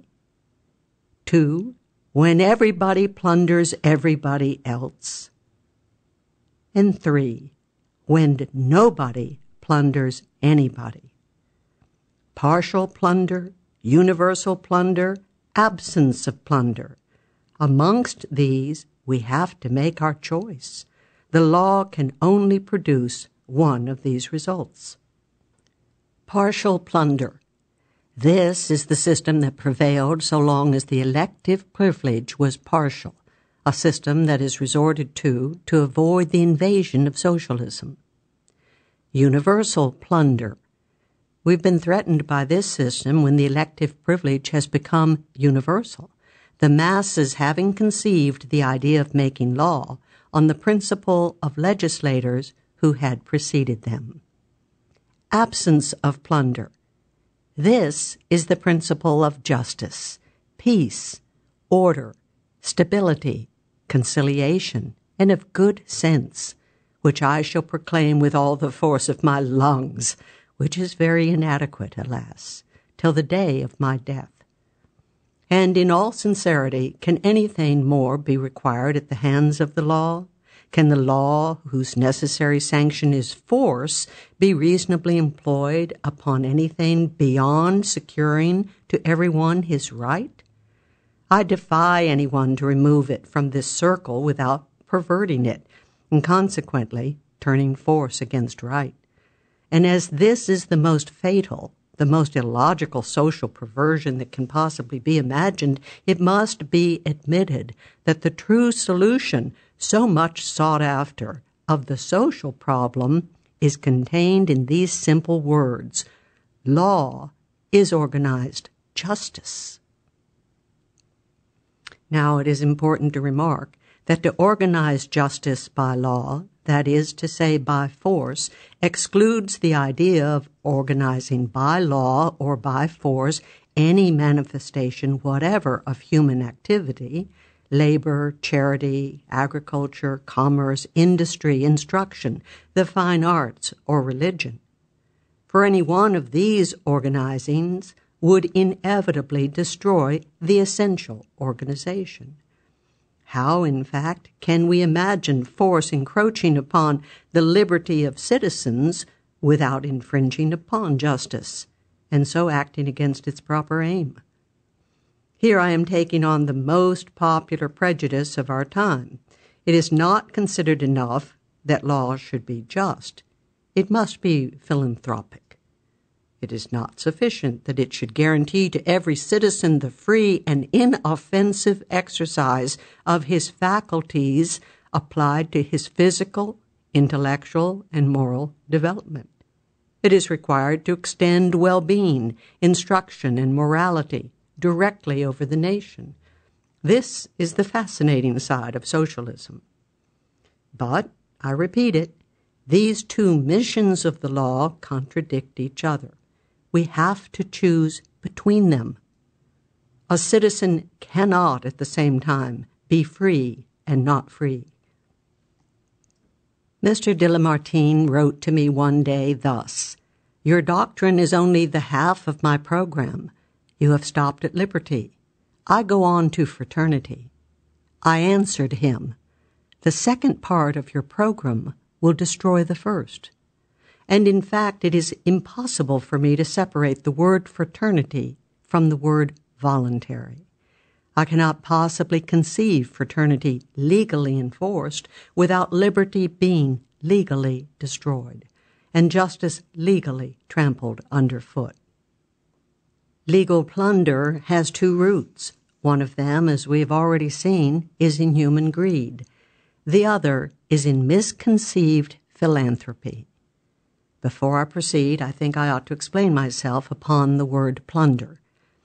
Two, when everybody plunders everybody else. And three, when nobody plunders anybody. Partial plunder, universal plunder, absence of plunder. Amongst these, we have to make our choice. The law can only produce one of these results. Partial plunder. This is the system that prevailed so long as the elective privilege was partial, a system that is resorted to to avoid the invasion of socialism. Universal plunder. We've been threatened by this system when the elective privilege has become universal, the masses having conceived the idea of making law on the principle of legislators who had preceded them. Absence of plunder. This is the principle of justice, peace, order, stability, conciliation, and of good sense, which I shall proclaim with all the force of my lungs, which is very inadequate, alas, till the day of my death. And in all sincerity, can anything more be required at the hands of the law? Can the law, whose necessary sanction is force, be reasonably employed upon anything beyond securing to everyone his right? I defy anyone to remove it from this circle without perverting it, and consequently turning force against right. And as this is the most fatal, the most illogical social perversion that can possibly be imagined, it must be admitted that the true solution so much sought after, of the social problem is contained in these simple words: law is organized justice. Now, it is important to remark that to organize justice by law, that is to say by force, excludes the idea of organizing by law or by force any manifestation whatever of human activity, labor, charity, agriculture, commerce, industry, instruction, the fine arts, or religion. For any one of these organizings would inevitably destroy the essential organization. How, in fact, can we imagine force encroaching upon the liberty of citizens without infringing upon justice, and so acting against its proper aim? Here I am taking on the most popular prejudice of our time. It is not considered enough that law should be just. It must be philanthropic. It is not sufficient that it should guarantee to every citizen the free and inoffensive exercise of his faculties applied to his physical, intellectual, and moral development. It is required to extend well-being, instruction, and morality directly over the nation. This is the fascinating side of socialism. But, I repeat it, these two missions of the law contradict each other. We have to choose between them. A citizen cannot at the same time be free and not free. Mister de Lamartine wrote to me one day thus: "Your doctrine is only the half of my program. You have stopped at liberty. I go on to fraternity." I answered him, "The second part of your program will destroy the first." And in fact, it is impossible for me to separate the word fraternity from the word voluntary. I cannot possibly conceive fraternity legally enforced without liberty being legally destroyed, and justice legally trampled underfoot. Legal plunder has two roots. One of them, as we have already seen, is in human greed. The other is in misconceived philanthropy. Before I proceed, I think I ought to explain myself upon the word plunder.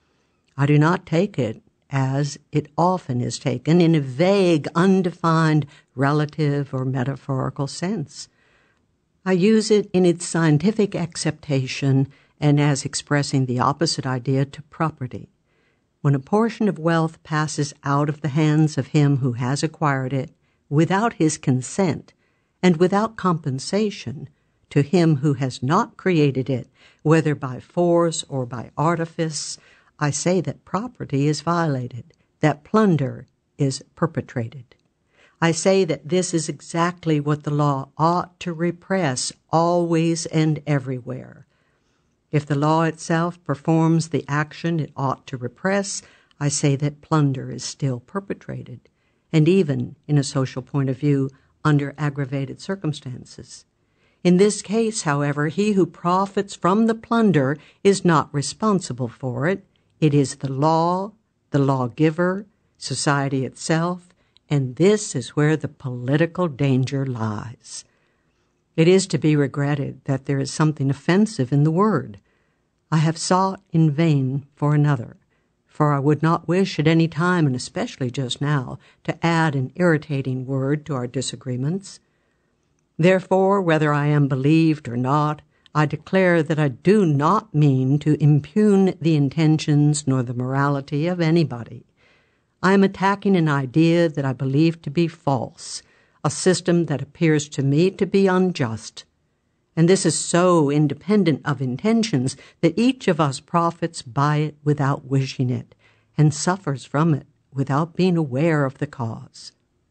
I do not take it, as it often is taken, in a vague, undefined, relative, or metaphorical sense. I use it in its scientific acceptation and as expressing the opposite idea to property. When a portion of wealth passes out of the hands of him who has acquired it, without his consent and without compensation, to him who has not created it, whether by force or by artifice, I say that property is violated, that plunder is perpetrated. I say that this is exactly what the law ought to repress always and everywhere. If the law itself performs the action it ought to repress, I say that plunder is still perpetrated, and even, in a social point of view, under aggravated circumstances. In this case, however, he who profits from the plunder is not responsible for it. It is the law, the lawgiver, society itself, and this is where the political danger lies. It is to be regretted that there is something offensive in the word. I have sought in vain for another, for I would not wish at any time, and especially just now, to add an irritating word to our disagreements. Therefore, whether I am believed or not, I declare that I do not mean to impugn the intentions nor the morality of anybody. I am attacking an idea that I believe to be false, a system that appears to me to be unjust. And this is so independent of intentions that each of us profits by it without wishing it, and suffers from it without being aware of the cause.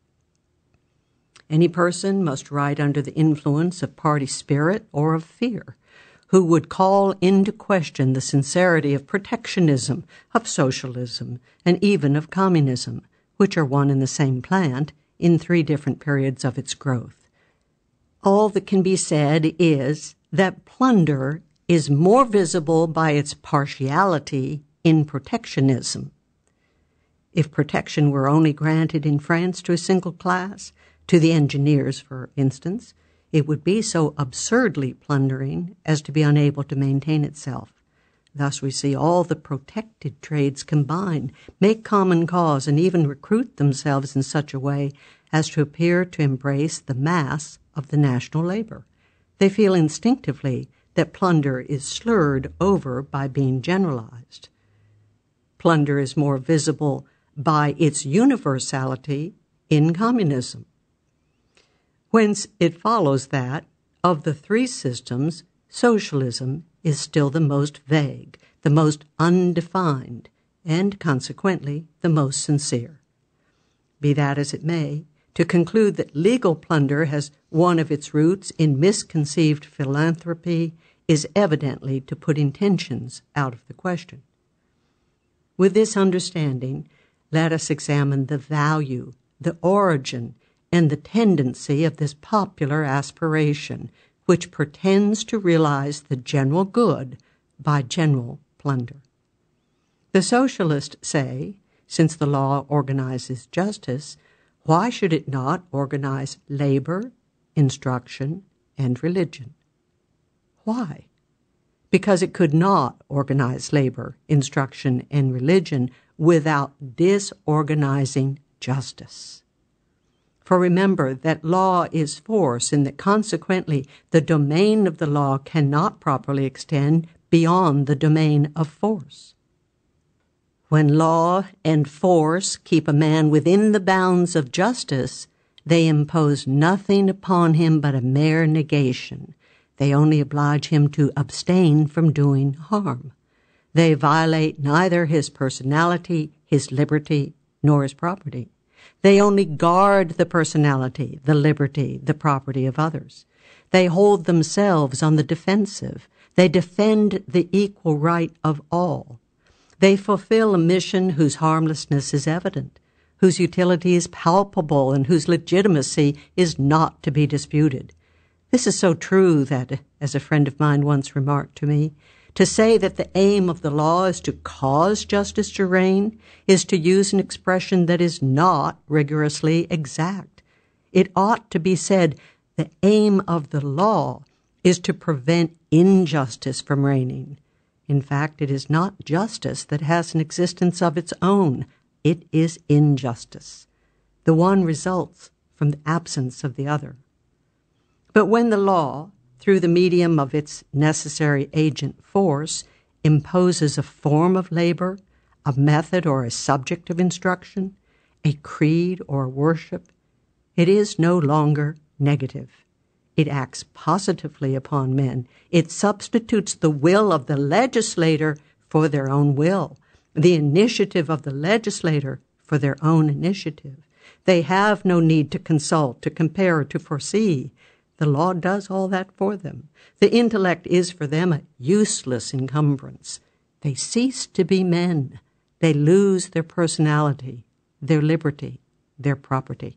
Any person must write under the influence of party spirit or of fear, who would call into question the sincerity of protectionism, of socialism, and even of communism, which are one and the same plant in three different periods of its growth. All that can be said is that plunder is more visible by its partiality in protectionism. If protection were only granted in France to a single class, To the engineers, for instance, it would be so absurdly plundering as to be unable to maintain itself. Thus we see all the protected trades combine, make common cause, and even recruit themselves in such a way as to appear to embrace the mass of the national labor. They feel instinctively that plunder is slurred over by being generalized. Plunder is more visible by its universality in communism. Whence it follows that, of the three systems, socialism is still the most vague, the most undefined, and consequently the most sincere. Be that as it may, to conclude that legal plunder has one of its roots in misconceived philanthropy is evidently to put intentions out of the question. With this understanding, let us examine the value, the origin, and the tendency of this popular aspiration, which pretends to realize the general good by general plunder. The socialists say, since the law organizes justice, why should it not organize labor, instruction, and religion? Why? Because it could not organize labor, instruction, and religion without disorganizing justice. For remember that law is force, and that consequently the domain of the law cannot properly extend beyond the domain of force. When law and force keep a man within the bounds of justice, they impose nothing upon him but a mere negation. They only oblige him to abstain from doing harm. They violate neither his personality, his liberty, nor his property. They only guard the personality, the liberty, the property of others. They hold themselves on the defensive. They defend the equal right of all. They fulfill a mission whose harmlessness is evident, whose utility is palpable, and whose legitimacy is not to be disputed. This is so true that, as a friend of mine once remarked to me, to say that the aim of the law is to cause justice to reign is to use an expression that is not rigorously exact. It ought to be said, the aim of the law is to prevent injustice from reigning. In fact, it is not justice that has an existence of its own. It is injustice. The one results from the absence of the other. But when the law, through the medium of its necessary agent force, imposes a form of labor, a method or a subject of instruction, a creed or worship, it is no longer negative. It acts positively upon men. It substitutes the will of the legislator for their own will, the initiative of the legislator for their own initiative. They have no need to consult, to compare, to foresee. The law does all that for them. The intellect is for them a useless encumbrance. They cease to be men. They lose their personality, their liberty, their property.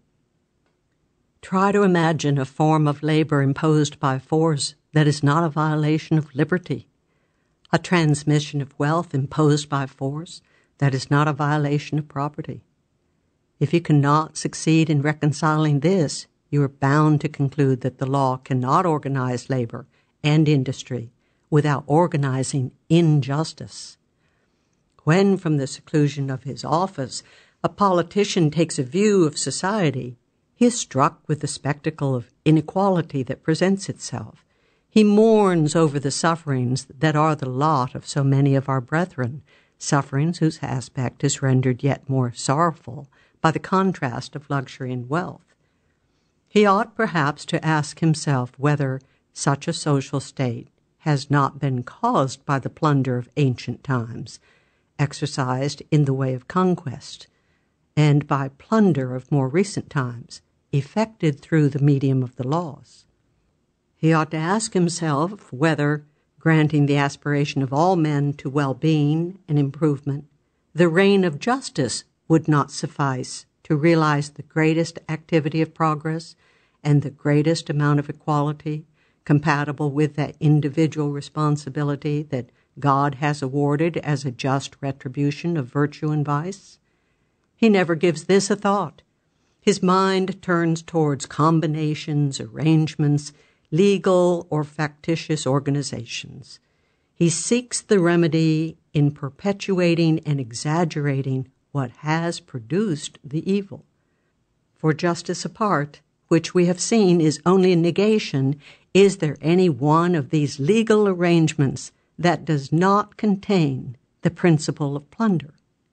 Try to imagine a form of labor imposed by force that is not a violation of liberty, a transmission of wealth imposed by force that is not a violation of property. If you cannot succeed in reconciling this, you are bound to conclude that the law cannot organize labor and industry without organizing injustice. When, from the seclusion of his office, a politician takes a view of society, he is struck with the spectacle of inequality that presents itself. He mourns over the sufferings that are the lot of so many of our brethren, sufferings whose aspect is rendered yet more sorrowful by the contrast of luxury and wealth. He ought perhaps to ask himself whether such a social state has not been caused by the plunder of ancient times, exercised in the way of conquest, and by plunder of more recent times, effected through the medium of the laws. He ought to ask himself whether, granting the aspiration of all men to well-being and improvement, the reign of justice would not suffice to realize the greatest activity of progress and the greatest amount of equality compatible with that individual responsibility that God has awarded as a just retribution of virtue and vice. He never gives this a thought. His mind turns towards combinations, arrangements, legal or factitious organizations. He seeks the remedy in perpetuating and exaggerating what has produced the evil. For justice apart, which we have seen is only a negation, is there any one of these legal arrangements that does not contain the principle of plunder?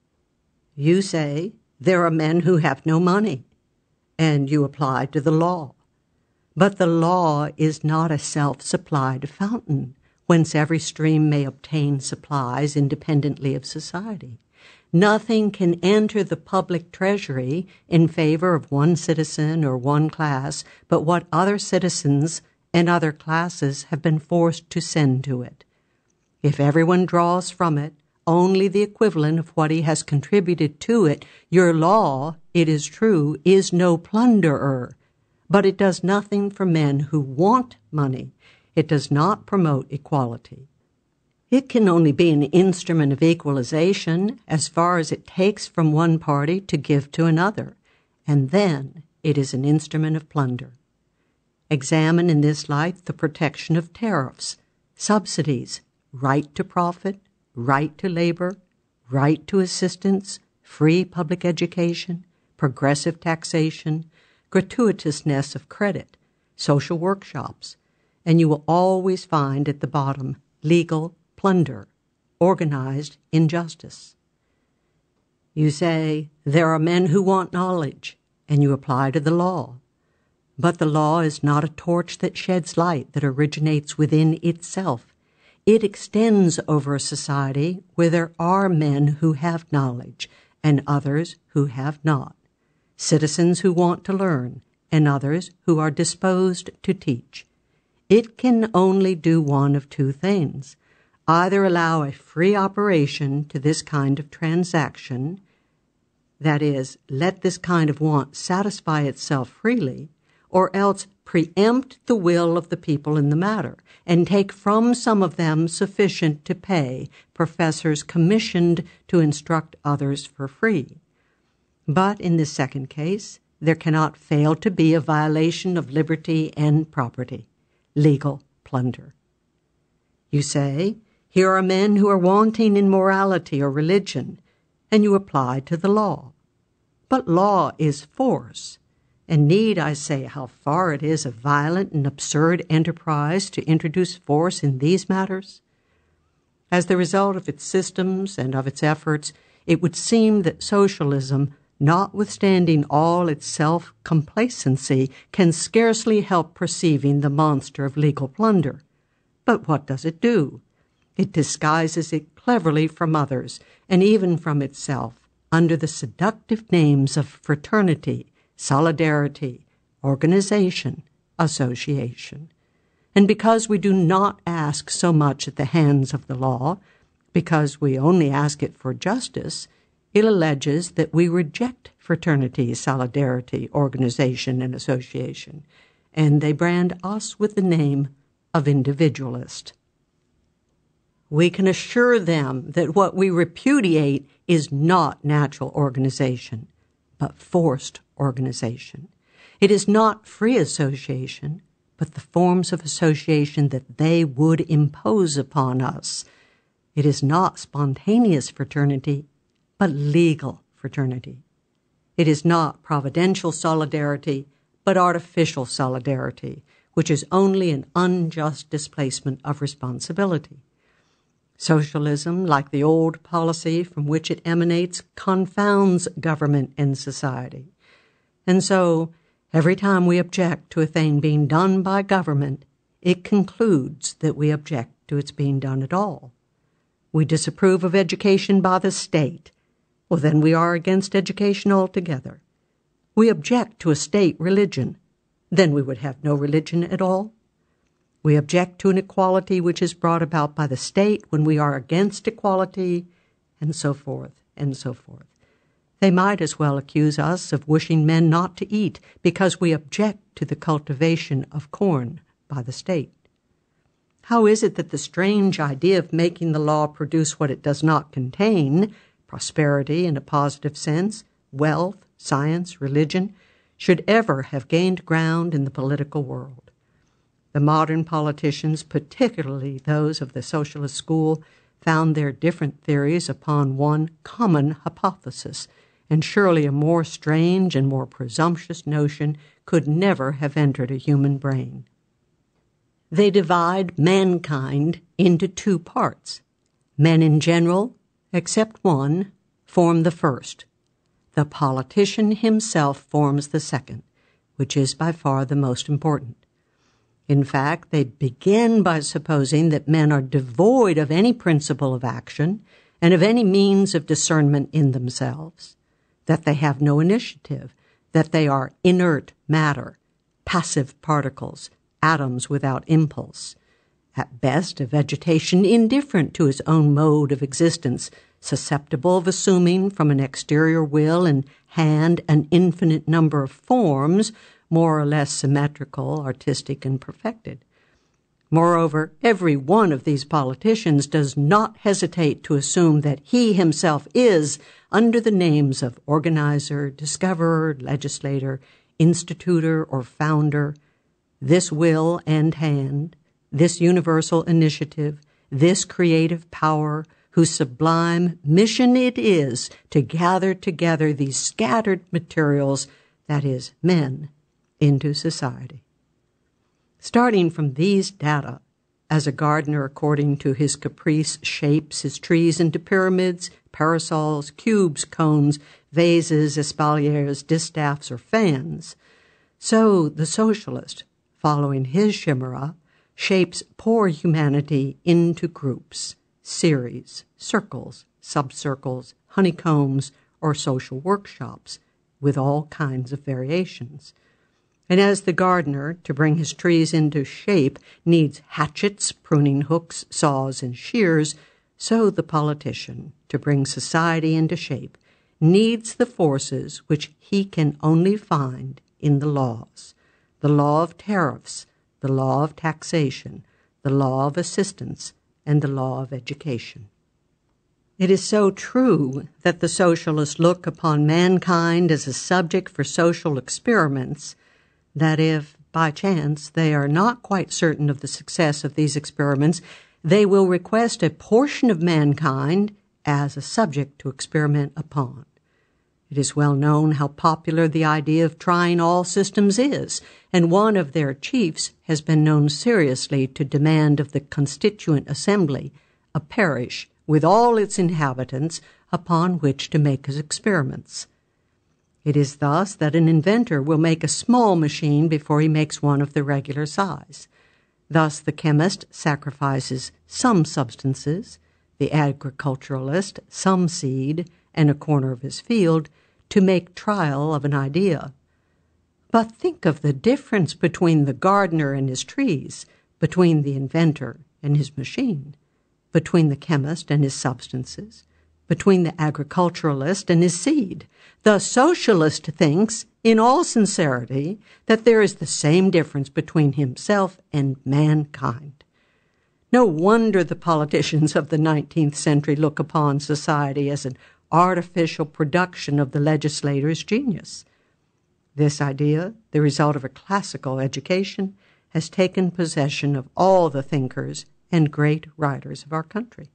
You say, there are men who have no money, and you apply to the law. But the law is not a self-supplied fountain, whence every stream may obtain supplies independently of society. Nothing can enter the public treasury in favor of one citizen or one class but what other citizens and other classes have been forced to send to it. If everyone draws from it only the equivalent of what he has contributed to it, your law, it is true, is no plunderer, but it does nothing for men who want money. It does not promote equality. It can only be an instrument of equalization as far as it takes from one party to give to another, and then it is an instrument of plunder. Examine in this light the protection of tariffs, subsidies, right to profit, right to labor, right to assistance, free public education, progressive taxation, gratuitousness of credit, social workshops, and you will always find at the bottom legal plunder, organized injustice. You say, there are men who want knowledge, and you apply to the law. But the law is not a torch that sheds light that originates within itself. It extends over a society where there are men who have knowledge and others who have not, citizens who want to learn and others who are disposed to teach. It can only do one of two things: either allow a free operation to this kind of transaction, that is, let this kind of want satisfy itself freely, or else preempt the will of the people in the matter, and take from some of them sufficient to pay professors commissioned to instruct others for free. But in this second case, there cannot fail to be a violation of liberty and property, legal plunder. You say, here are men who are wanting in morality or religion, and you apply to the law. But law is force, and need I say how far it is a violent and absurd enterprise to introduce force in these matters? As the result of its systems and of its efforts, it would seem that socialism, notwithstanding all its self-complacency, can scarcely help perceiving the monster of legal plunder. But what does it do? It disguises it cleverly from others, and even from itself, under the seductive names of fraternity, solidarity, organization, association. And because we do not ask so much at the hands of the law, because we only ask it for justice, it alleges that we reject fraternity, solidarity, organization, and association, and they brand us with the name of individualist. We can assure them that what we repudiate is not natural organization, but forced organization. It is not free association, but the forms of association that they would impose upon us. It is not spontaneous fraternity, but legal fraternity. It is not providential solidarity, but artificial solidarity, which is only an unjust displacement of responsibility. Socialism, like the old policy from which it emanates, confounds government and society. And so, every time we object to a thing being done by government, it concludes that we object to its being done at all. We disapprove of education by the state. Well, then we are against education altogether. We object to a state religion. Then we would have no religion at all. We object to an equality which is brought about by the state when we are against equality, and so forth, and so forth. They might as well accuse us of wishing men not to eat because we object to the cultivation of corn by the state. How is it that the strange idea of making the law produce what it does not contain, prosperity in a positive sense, wealth, science, religion, should ever have gained ground in the political world. The modern politicians, particularly those of the socialist school, found their different theories upon one common hypothesis, and surely a more strange and more presumptuous notion could never have entered a human brain. They divide mankind into two parts. Men in general, except one, form the first. The politician himself forms the second, which is by far the most important. In fact, they begin by supposing that men are devoid of any principle of action and of any means of discernment in themselves, that they have no initiative, that they are inert matter, passive particles, atoms without impulse, at best a vegetation indifferent to its own mode of existence, susceptible of assuming from an exterior will and hand an infinite number of forms, more or less symmetrical, artistic, and perfected. Moreover, every one of these politicians does not hesitate to assume that he himself is, under the names of organizer, discoverer, legislator, institutor, or founder, this will and hand, this universal initiative, this creative power, whose sublime mission it is to gather together these scattered materials, that is, men, into society. Starting from these data, as a gardener according to his caprice shapes his trees into pyramids, parasols, cubes, cones, vases, espaliers, distaffs, or fans, so the socialist, following his chimera, shapes poor humanity into groups, series, circles, subcircles, honeycombs, or social workshops, with all kinds of variations. And as the gardener, to bring his trees into shape, needs hatchets, pruning hooks, saws, and shears, so the politician, to bring society into shape, needs the forces which he can only find in the laws, the law of tariffs, the law of taxation, the law of assistance, and the law of education. It is so true that the socialists look upon mankind as a subject for social experiments that if, by chance, they are not quite certain of the success of these experiments, they will request a portion of mankind as a subject to experiment upon. It is well known how popular the idea of trying all systems is, and one of their chiefs has been known seriously to demand of the Constituent Assembly a parish with all its inhabitants upon which to make his experiments. It is thus that an inventor will make a small machine before he makes one of the regular size. Thus the chemist sacrifices some substances, the agriculturalist some seed and a corner of his field, to make trial of an idea. But think of the difference between the gardener and his trees, between the inventor and his machine, between the chemist and his substances, between the agriculturalist and his seed. The socialist thinks, in all sincerity, that there is the same difference between himself and mankind. No wonder the politicians of the nineteenth century look upon society as an artificial production of the legislator's genius. This idea, the result of a classical education, has taken possession of all the thinkers and great writers of our country.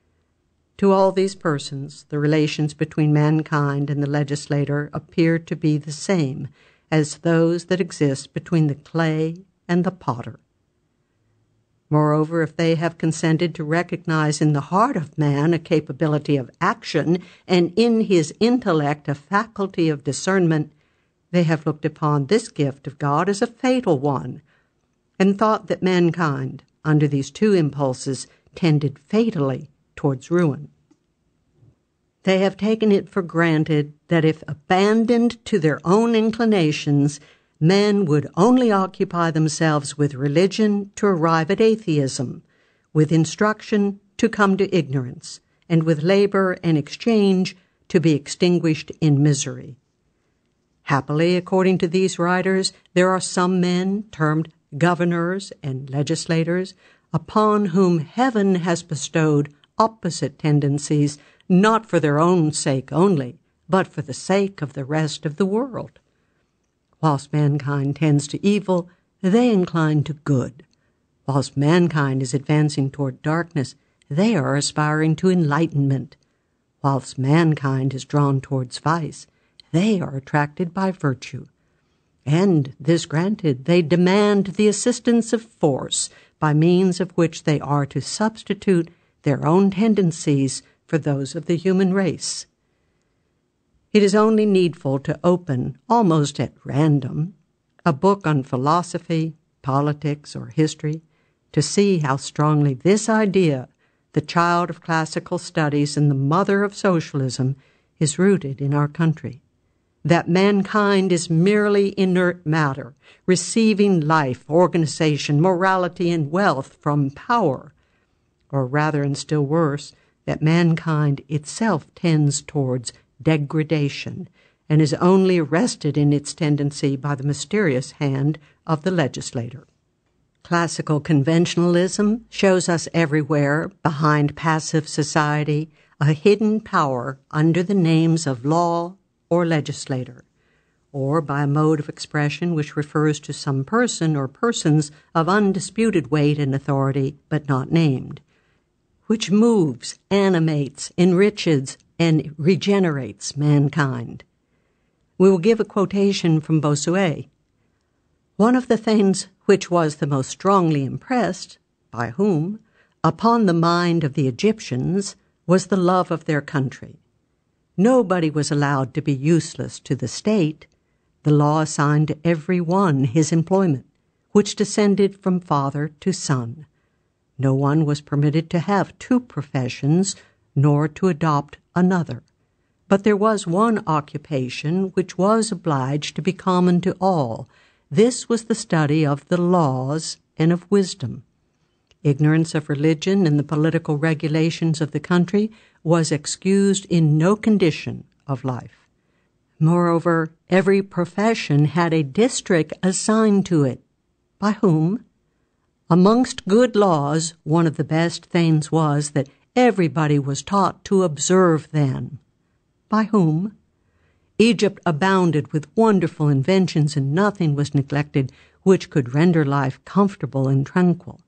To all these persons, the relations between mankind and the legislator appear to be the same as those that exist between the clay and the potter. Moreover, if they have consented to recognize in the heart of man a capability of action and in his intellect a faculty of discernment, they have looked upon this gift of God as a fatal one, and thought that mankind, under these two impulses, tended fatally towards ruin. They have taken it for granted that if abandoned to their own inclinations, men would only occupy themselves with religion to arrive at atheism, with instruction to come to ignorance, and with labor and exchange to be extinguished in misery. Happily, according to these writers, there are some men termed governors and legislators upon whom heaven has bestowed opposite tendencies, not for their own sake only, but for the sake of the rest of the world. Whilst mankind tends to evil, they incline to good. Whilst mankind is advancing toward darkness, they are aspiring to enlightenment. Whilst mankind is drawn towards vice, they are attracted by virtue. And, this granted, they demand the assistance of force, by means of which they are to substitute their own tendencies for those of the human race. It is only needful to open, almost at random, a book on philosophy, politics, or history, to see how strongly this idea, the child of classical studies and the mother of socialism, is rooted in our country. That mankind is merely inert matter, receiving life, organization, morality, and wealth from power. Or rather, and still worse, that mankind itself tends towards degradation and is only arrested in its tendency by the mysterious hand of the legislator. Classical conventionalism shows us everywhere, behind passive society, a hidden power under the names of law or legislator, or by a mode of expression which refers to some person or persons of undisputed weight and authority, but not named, which moves, animates, enriches, and regenerates mankind. We will give a quotation from Bossuet. One of the things which was the most strongly impressed, by whom, upon the mind of the Egyptians, was the love of their country. Nobody was allowed to be useless to the state. The law assigned to every one his employment, which descended from father to son. No one was permitted to have two professions, nor to adopt another. But there was one occupation which was obliged to be common to all. This was the study of the laws and of wisdom. Ignorance of religion and the political regulations of the country was excused in no condition of life. Moreover, every profession had a district assigned to it. By whom? Amongst good laws, one of the best things was that everybody was taught to observe them. By whom? Egypt abounded with wonderful inventions, and nothing was neglected which could render life comfortable and tranquil.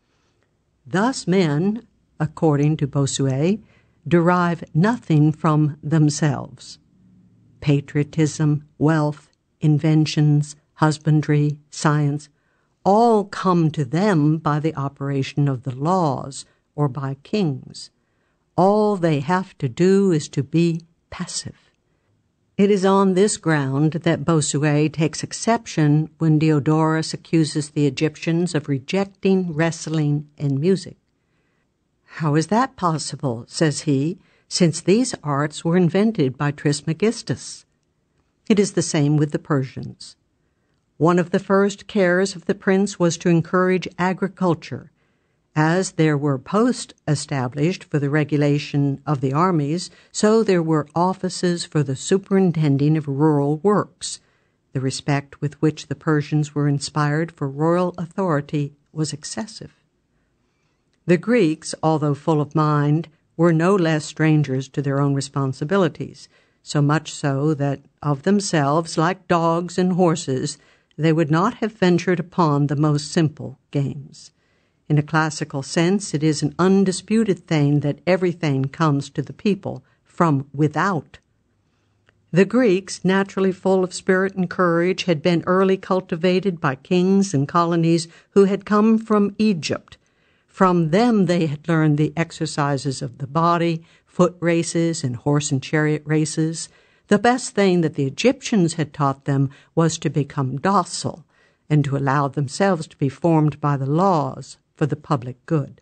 Thus men, according to Bossuet, derive nothing from themselves. Patriotism, wealth, inventions, husbandry, science, all come to them by the operation of the laws or by kings. All they have to do is to be passive. It is on this ground that Bossuet takes exception when Diodorus accuses the Egyptians of rejecting wrestling and music. How is that possible, says he, since these arts were invented by Trismegistus? It is the same with the Persians. One of the first cares of the prince was to encourage agriculture. As there were posts established for the regulation of the armies, so there were offices for the superintending of rural works. The respect with which the Persians were inspired for royal authority was excessive. The Greeks, although full of mind, were no less strangers to their own responsibilities, so much so that of themselves, like dogs and horses, they would not have ventured upon the most simple games. In a classical sense, it is an undisputed thing that everything comes to the people from without. The Greeks, naturally full of spirit and courage, had been early cultivated by kings and colonies who had come from Egypt. From them they had learned the exercises of the body, foot races, and horse and chariot races. The best thing that the Egyptians had taught them was to become docile and to allow themselves to be formed by the laws for the public good.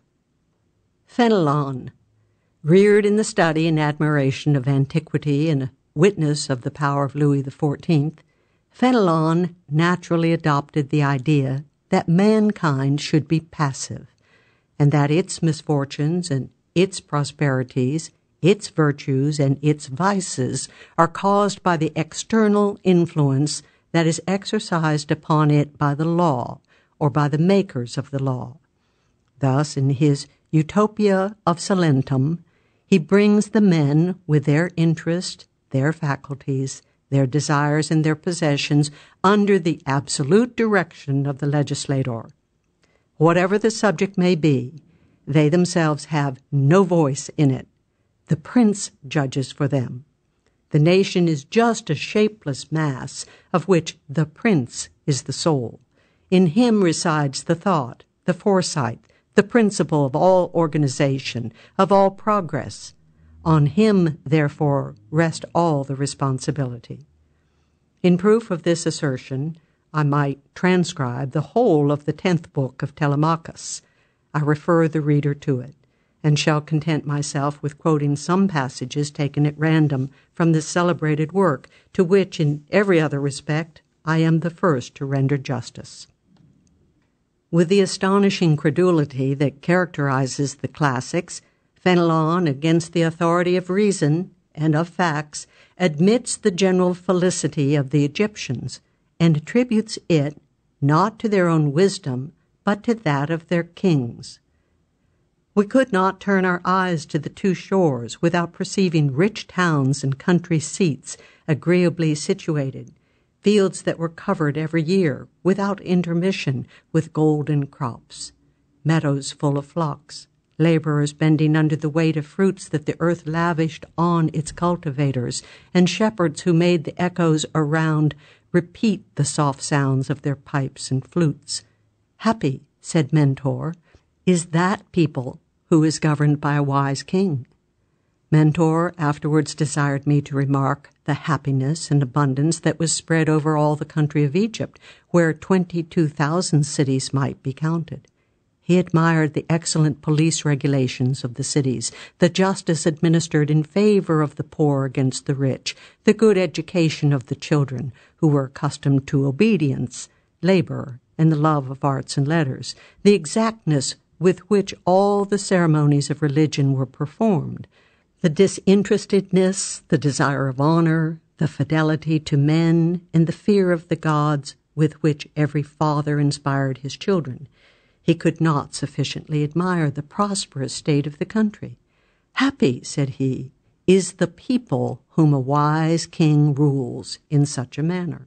Fenelon, reared in the study and admiration of antiquity and a witness of the power of Louis the Fourteenth, Fenelon naturally adopted the idea that mankind should be passive, and that its misfortunes and its prosperities, its virtues and its vices are caused by the external influence that is exercised upon it by the law or by the makers of the law. Thus, in his Utopia of Salentum, he brings the men with their interest, their faculties, their desires and their possessions under the absolute direction of the legislator. Whatever the subject may be, they themselves have no voice in it. The prince judges for them. The nation is just a shapeless mass of which the prince is the soul. In him resides the thought, the foresight, the principle of all organization, of all progress. On him, therefore, rest all the responsibility. In proof of this assertion, I might transcribe the whole of the tenth book of Telemachus. I refer the reader to it, and shall content myself with quoting some passages taken at random from this celebrated work, to which, in every other respect, I am the first to render justice. With the astonishing credulity that characterizes the classics, Fenelon, against the authority of reason and of facts, admits the general felicity of the Egyptians, and attributes it not to their own wisdom, but to that of their kings. We could not turn our eyes to the two shores without perceiving rich towns and country seats agreeably situated, fields that were covered every year, without intermission, with golden crops, meadows full of flocks, laborers bending under the weight of fruits that the earth lavished on its cultivators, and shepherds who made the echoes around repeat the soft sounds of their pipes and flutes. Happy, said Mentor, is that people who is governed by a wise king. Mentor afterwards desired me to remark the happiness and abundance that was spread over all the country of Egypt, where twenty-two thousand cities might be counted. He admired the excellent police regulations of the cities, the justice administered in favor of the poor against the rich, the good education of the children, who were accustomed to obedience, labor, and the love of arts and letters, the exactness with which all the ceremonies of religion were performed, the disinterestedness, the desire of honor, the fidelity to men, and the fear of the gods with which every father inspired his children. He could not sufficiently admire the prosperous state of the country. Happy, said he, is the people whom a wise king rules in such a manner.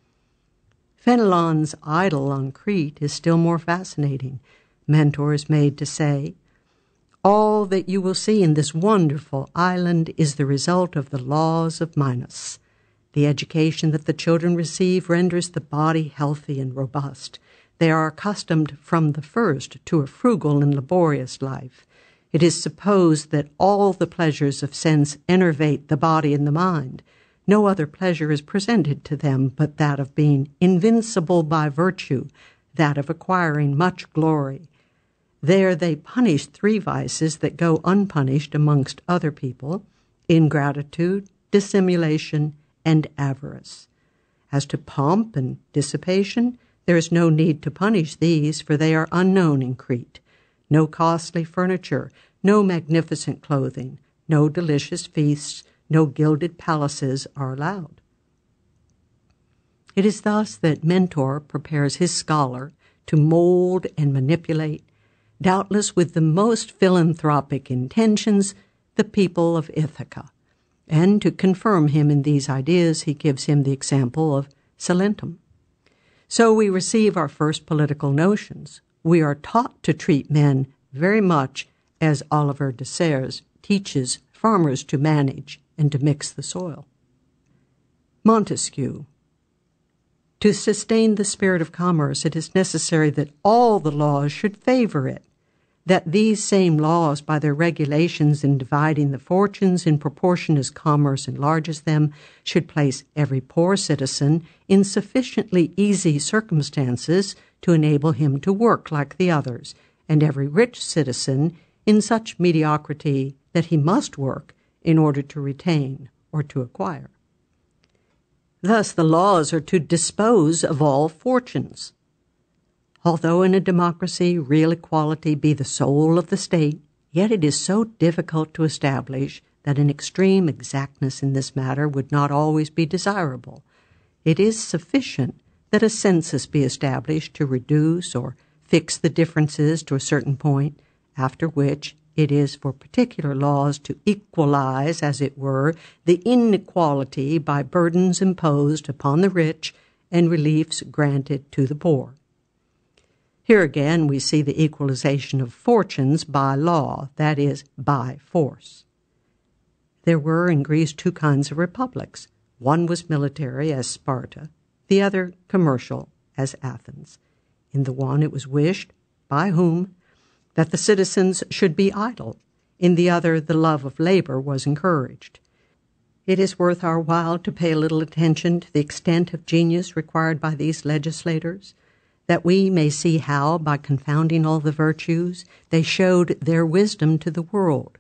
Fenelon's idyll on Crete is still more fascinating. Mentor is made to say, all that you will see in this wonderful island is the result of the laws of Minos. The education that the children receive renders the body healthy and robust. They are accustomed from the first to a frugal and laborious life. It is supposed that all the pleasures of sense enervate the body and the mind. No other pleasure is presented to them but that of being invincible by virtue, that of acquiring much glory. There they punish three vices that go unpunished amongst other people: ingratitude, dissimulation, and avarice. As to pomp and dissipation, there is no need to punish these, for they are unknown in Crete. No costly furniture, no magnificent clothing, no delicious feasts, no gilded palaces are allowed. It is thus that Mentor prepares his scholar to mold and manipulate, doubtless with the most philanthropic intentions, the people of Ithaca. And to confirm him in these ideas, he gives him the example of Salentum. So we receive our first political notions. We are taught to treat men very much as Oliver de Serres teaches farmers to manage and to mix the soil. Montesquieu. To sustain the spirit of commerce, it is necessary that all the laws should favor it, that these same laws, by their regulations in dividing the fortunes in proportion as commerce enlarges them, should place every poor citizen in sufficiently easy circumstances to enable him to work like the others, and every rich citizen in such mediocrity that he must work in order to retain or to acquire. Thus the laws are to dispose of all fortunes. Although in a democracy real equality be the soul of the state, yet it is so difficult to establish that an extreme exactness in this matter would not always be desirable. It is sufficient that a census be established to reduce or fix the differences to a certain point, after which, It is for particular laws to equalize, as it were, the inequality by burdens imposed upon the rich and reliefs granted to the poor. Here again we see the equalization of fortunes by law, that is, by force. There were in Greece two kinds of republics. One was military, as Sparta, the other commercial, as Athens. In the one it was wished, by whom, that the citizens should be idle. In the other the love of labor was encouraged. It is worth our while to pay a little attention to the extent of genius required by these legislators, that we may see how, by confounding all the virtues, they showed their wisdom to the world.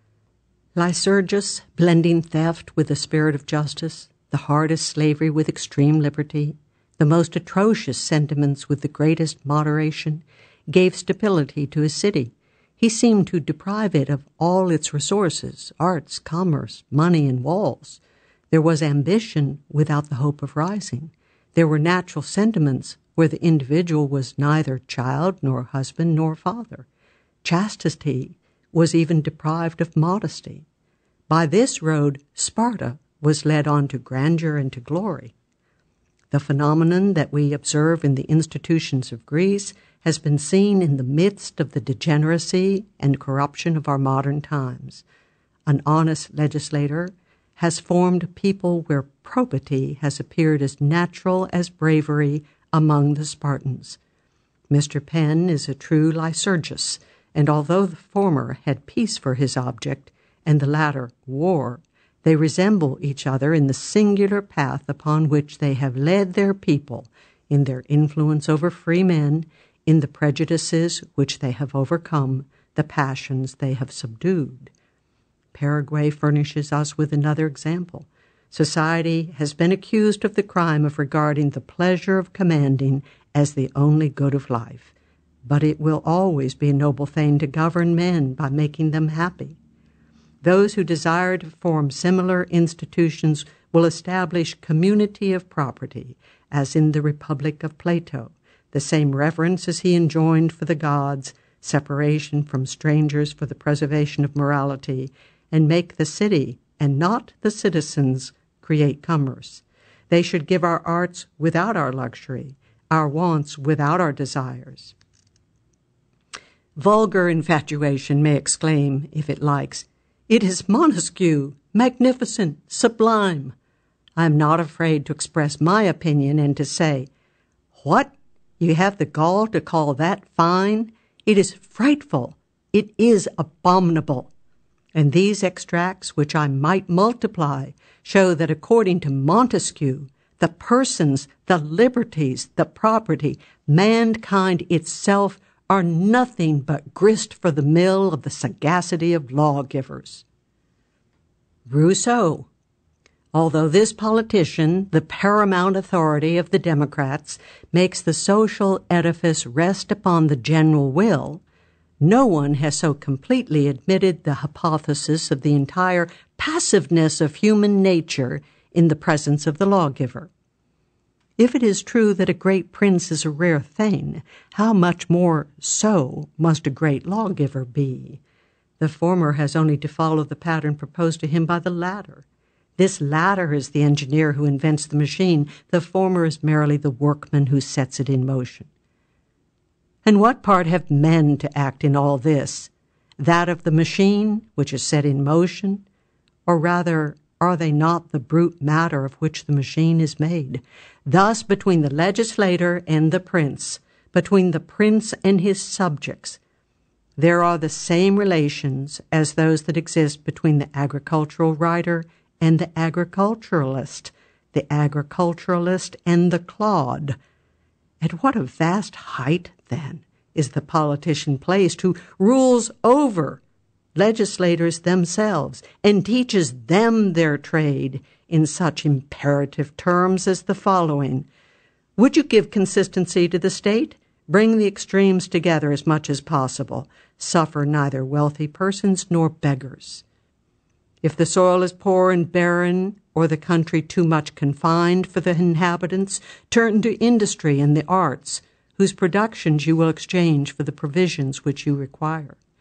Lycurgus, blending theft with the spirit of justice, the hardest slavery with extreme liberty, the most atrocious sentiments with the greatest moderation, gave stability to his city. He seemed to deprive it of all its resources, arts, commerce, money, and walls. There was ambition without the hope of rising. There were natural sentiments where the individual was neither child nor husband nor father. Chastity was even deprived of modesty. By this road, Sparta was led on to grandeur and to glory. The phenomenon that we observe in the institutions of Greece has been seen in the midst of the degeneracy and corruption of our modern times. An honest legislator has formed a people where probity has appeared as natural as bravery among the Spartans. Mister Penn is a true Lycurgus, and although the former had peace for his object, and the latter war, they resemble each other in the singular path upon which they have led their people, in their influence over free men, in the prejudices which they have overcome, the passions they have subdued. Paraguay furnishes us with another example. Society has been accused of the crime of regarding the pleasure of commanding as the only good of life, but it will always be a noble thing to govern men by making them happy. Those who desire to form similar institutions will establish community of property, as in the Republic of Plato, the same reverence as he enjoined for the gods, separation from strangers for the preservation of morality, and make the city, and not the citizens, create commerce. They should give our arts without our luxury, our wants without our desires. Vulgar infatuation may exclaim, if it likes, "It is Montesquieu, magnificent, sublime." I am not afraid to express my opinion and to say, "What? You have the gall to call that fine? It is frightful. It is abominable." And these extracts, which I might multiply, show that according to Montesquieu, the persons, the liberties, the property, mankind itself are nothing but grist for the mill of the sagacity of lawgivers. Rousseau. Although this politician, the paramount authority of the Democrats, makes the social edifice rest upon the general will, no one has so completely admitted the hypothesis of the entire passiveness of human nature in the presence of the lawgiver. If it is true that a great prince is a rare thing, how much more so must a great lawgiver be? The former has only to follow the pattern proposed to him by the latter. This latter is the engineer who invents the machine. The former is merely the workman who sets it in motion. And what part have men to act in all this? That of the machine, which is set in motion? Or rather, are they not the brute matter of which the machine is made? Thus, between the legislator and the prince, between the prince and his subjects, there are the same relations as those that exist between the agricultural writer and the agriculturalist, the agriculturalist and the clod. At what a vast height, then, is the politician placed who rules over legislators themselves and teaches them their trade in such imperative terms as the following. Would you give consistency to the state? Bring the extremes together as much as possible. Suffer neither wealthy persons nor beggars. If the soil is poor and barren, or the country too much confined for the inhabitants, turn to industry and the arts, whose productions you will exchange for the provisions which you require.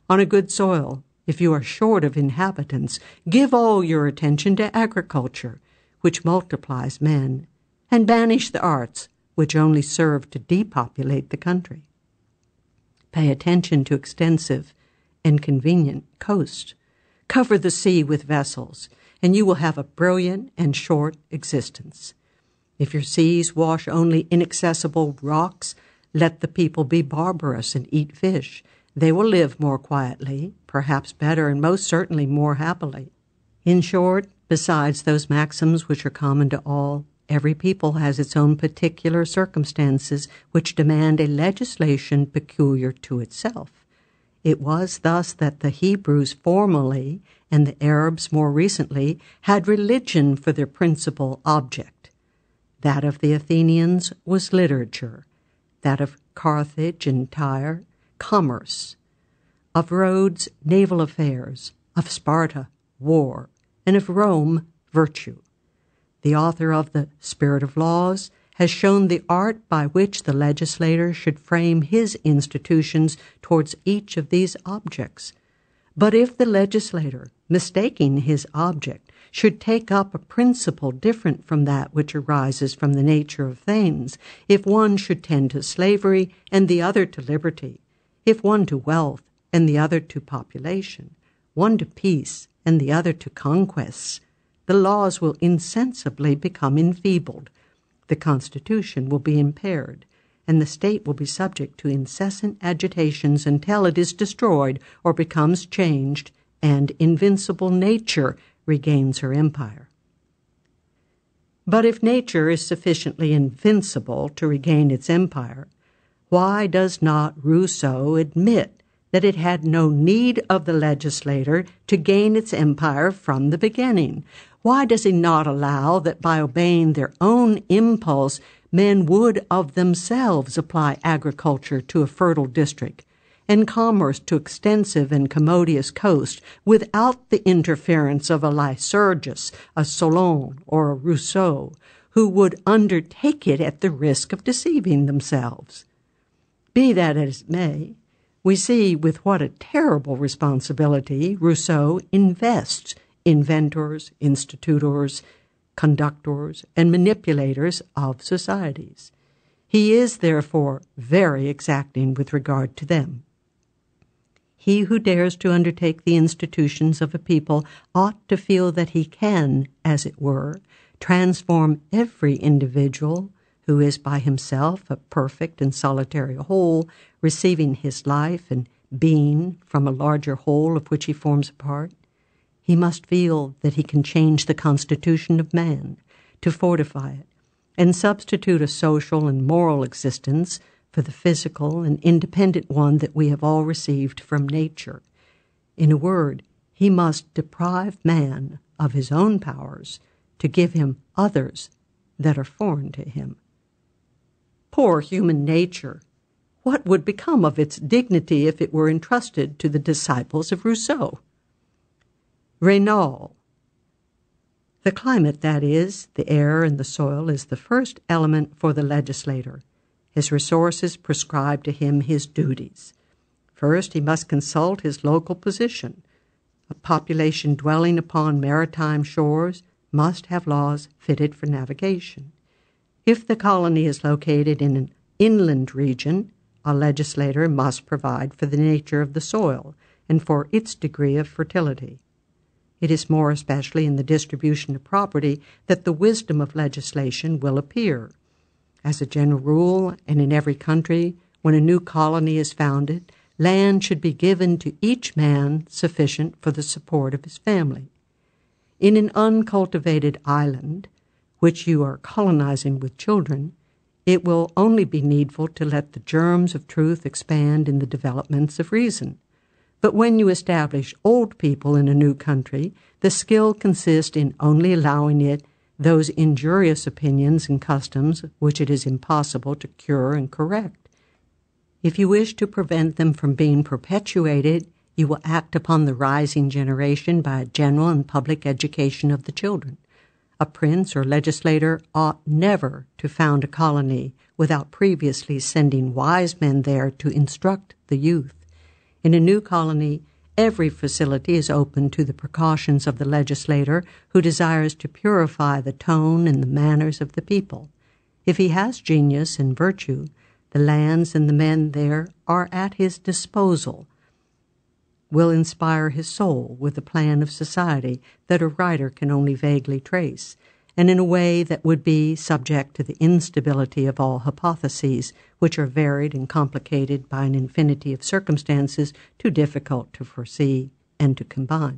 on a good soil, if you are short of inhabitants, give all your attention to agriculture, which multiplies men, and banish the arts, which only serve to depopulate the country. Pay attention to extensive and convenient coast. Cover the sea with vessels, and you will have a brilliant and short existence. If your seas wash only inaccessible rocks, let the people be barbarous and eat fish. They will live more quietly, perhaps better, and most certainly more happily. In short, besides those maxims which are common to all, every people has its own particular circumstances which demand a legislation peculiar to itself. It was thus that the Hebrews formerly, and the Arabs more recently, had religion for their principal object. That of the Athenians was literature, that of Carthage and Tyre, commerce, of Rhodes, naval affairs, of Sparta, war, and of Rome, virtue. The author of the Spirit of Laws has shown the art by which the legislator should frame his institutions towards each of these objects. But if the legislator, mistaking his object, should take up a principle different from that which arises from the nature of things, if one should tend to slavery and the other to liberty, if one to wealth and the other to population, one to peace and the other to conquests, the laws will insensibly become enfeebled, the Constitution will be impaired, and the state will be subject to incessant agitations until it is destroyed or becomes changed, and invincible nature regains her empire. But if nature is sufficiently invincible to regain its empire, why does not Rousseau admit that it had no need of the legislator to gain its empire from the beginning? Why does he not allow that by obeying their own impulse, men would of themselves apply agriculture to a fertile district, and commerce to extensive and commodious coast, without the interference of a Lycurgus, a Solon, or a Rousseau, who would undertake it at the risk of deceiving themselves? Be that as it may, we see with what a terrible responsibility Rousseau invests inventors, institutors, conductors, and manipulators of societies. He is, therefore, very exacting with regard to them. He who dares to undertake the institutions of a people ought to feel that he can, as it were, transform every individual who is by himself a perfect and solitary whole, receiving his life and being from a larger whole of which he forms a part. He must feel that he can change the constitution of man, to fortify it, and substitute a social and moral existence for the physical and independent one that we have all received from nature. In a word, he must deprive man of his own powers to give him others that are foreign to him. Poor human nature! What would become of its dignity if it were entrusted to the disciples of Rousseau? Raynal. The climate, that is, the air and the soil, is the first element for the legislator. His resources prescribe to him his duties. First, he must consult his local position. A population dwelling upon maritime shores must have laws fitted for navigation. If the colony is located in an inland region, a legislator must provide for the nature of the soil and for its degree of fertility. It is more especially in the distribution of property that the wisdom of legislation will appear. As a general rule, and in every country, when a new colony is founded, land should be given to each man sufficient for the support of his family. In an uncultivated island, which you are colonizing with children, it will only be needful to let the germs of truth expand in the developments of reason. But when you establish old people in a new country, the skill consists in only allowing it those injurious opinions and customs which it is impossible to cure and correct. If you wish to prevent them from being perpetuated, you will act upon the rising generation by a general and public education of the children. A prince or legislator ought never to found a colony without previously sending wise men there to instruct the youth. In a new colony, every facility is open to the precautions of the legislator who desires to purify the tone and the manners of the people. If he has genius and virtue, the lands and the men there are at his disposal, will inspire his soul with a plan of society that a writer can only vaguely trace, and in a way that would be subject to the instability of all hypotheses, which are varied and complicated by an infinity of circumstances too difficult to foresee and to combine.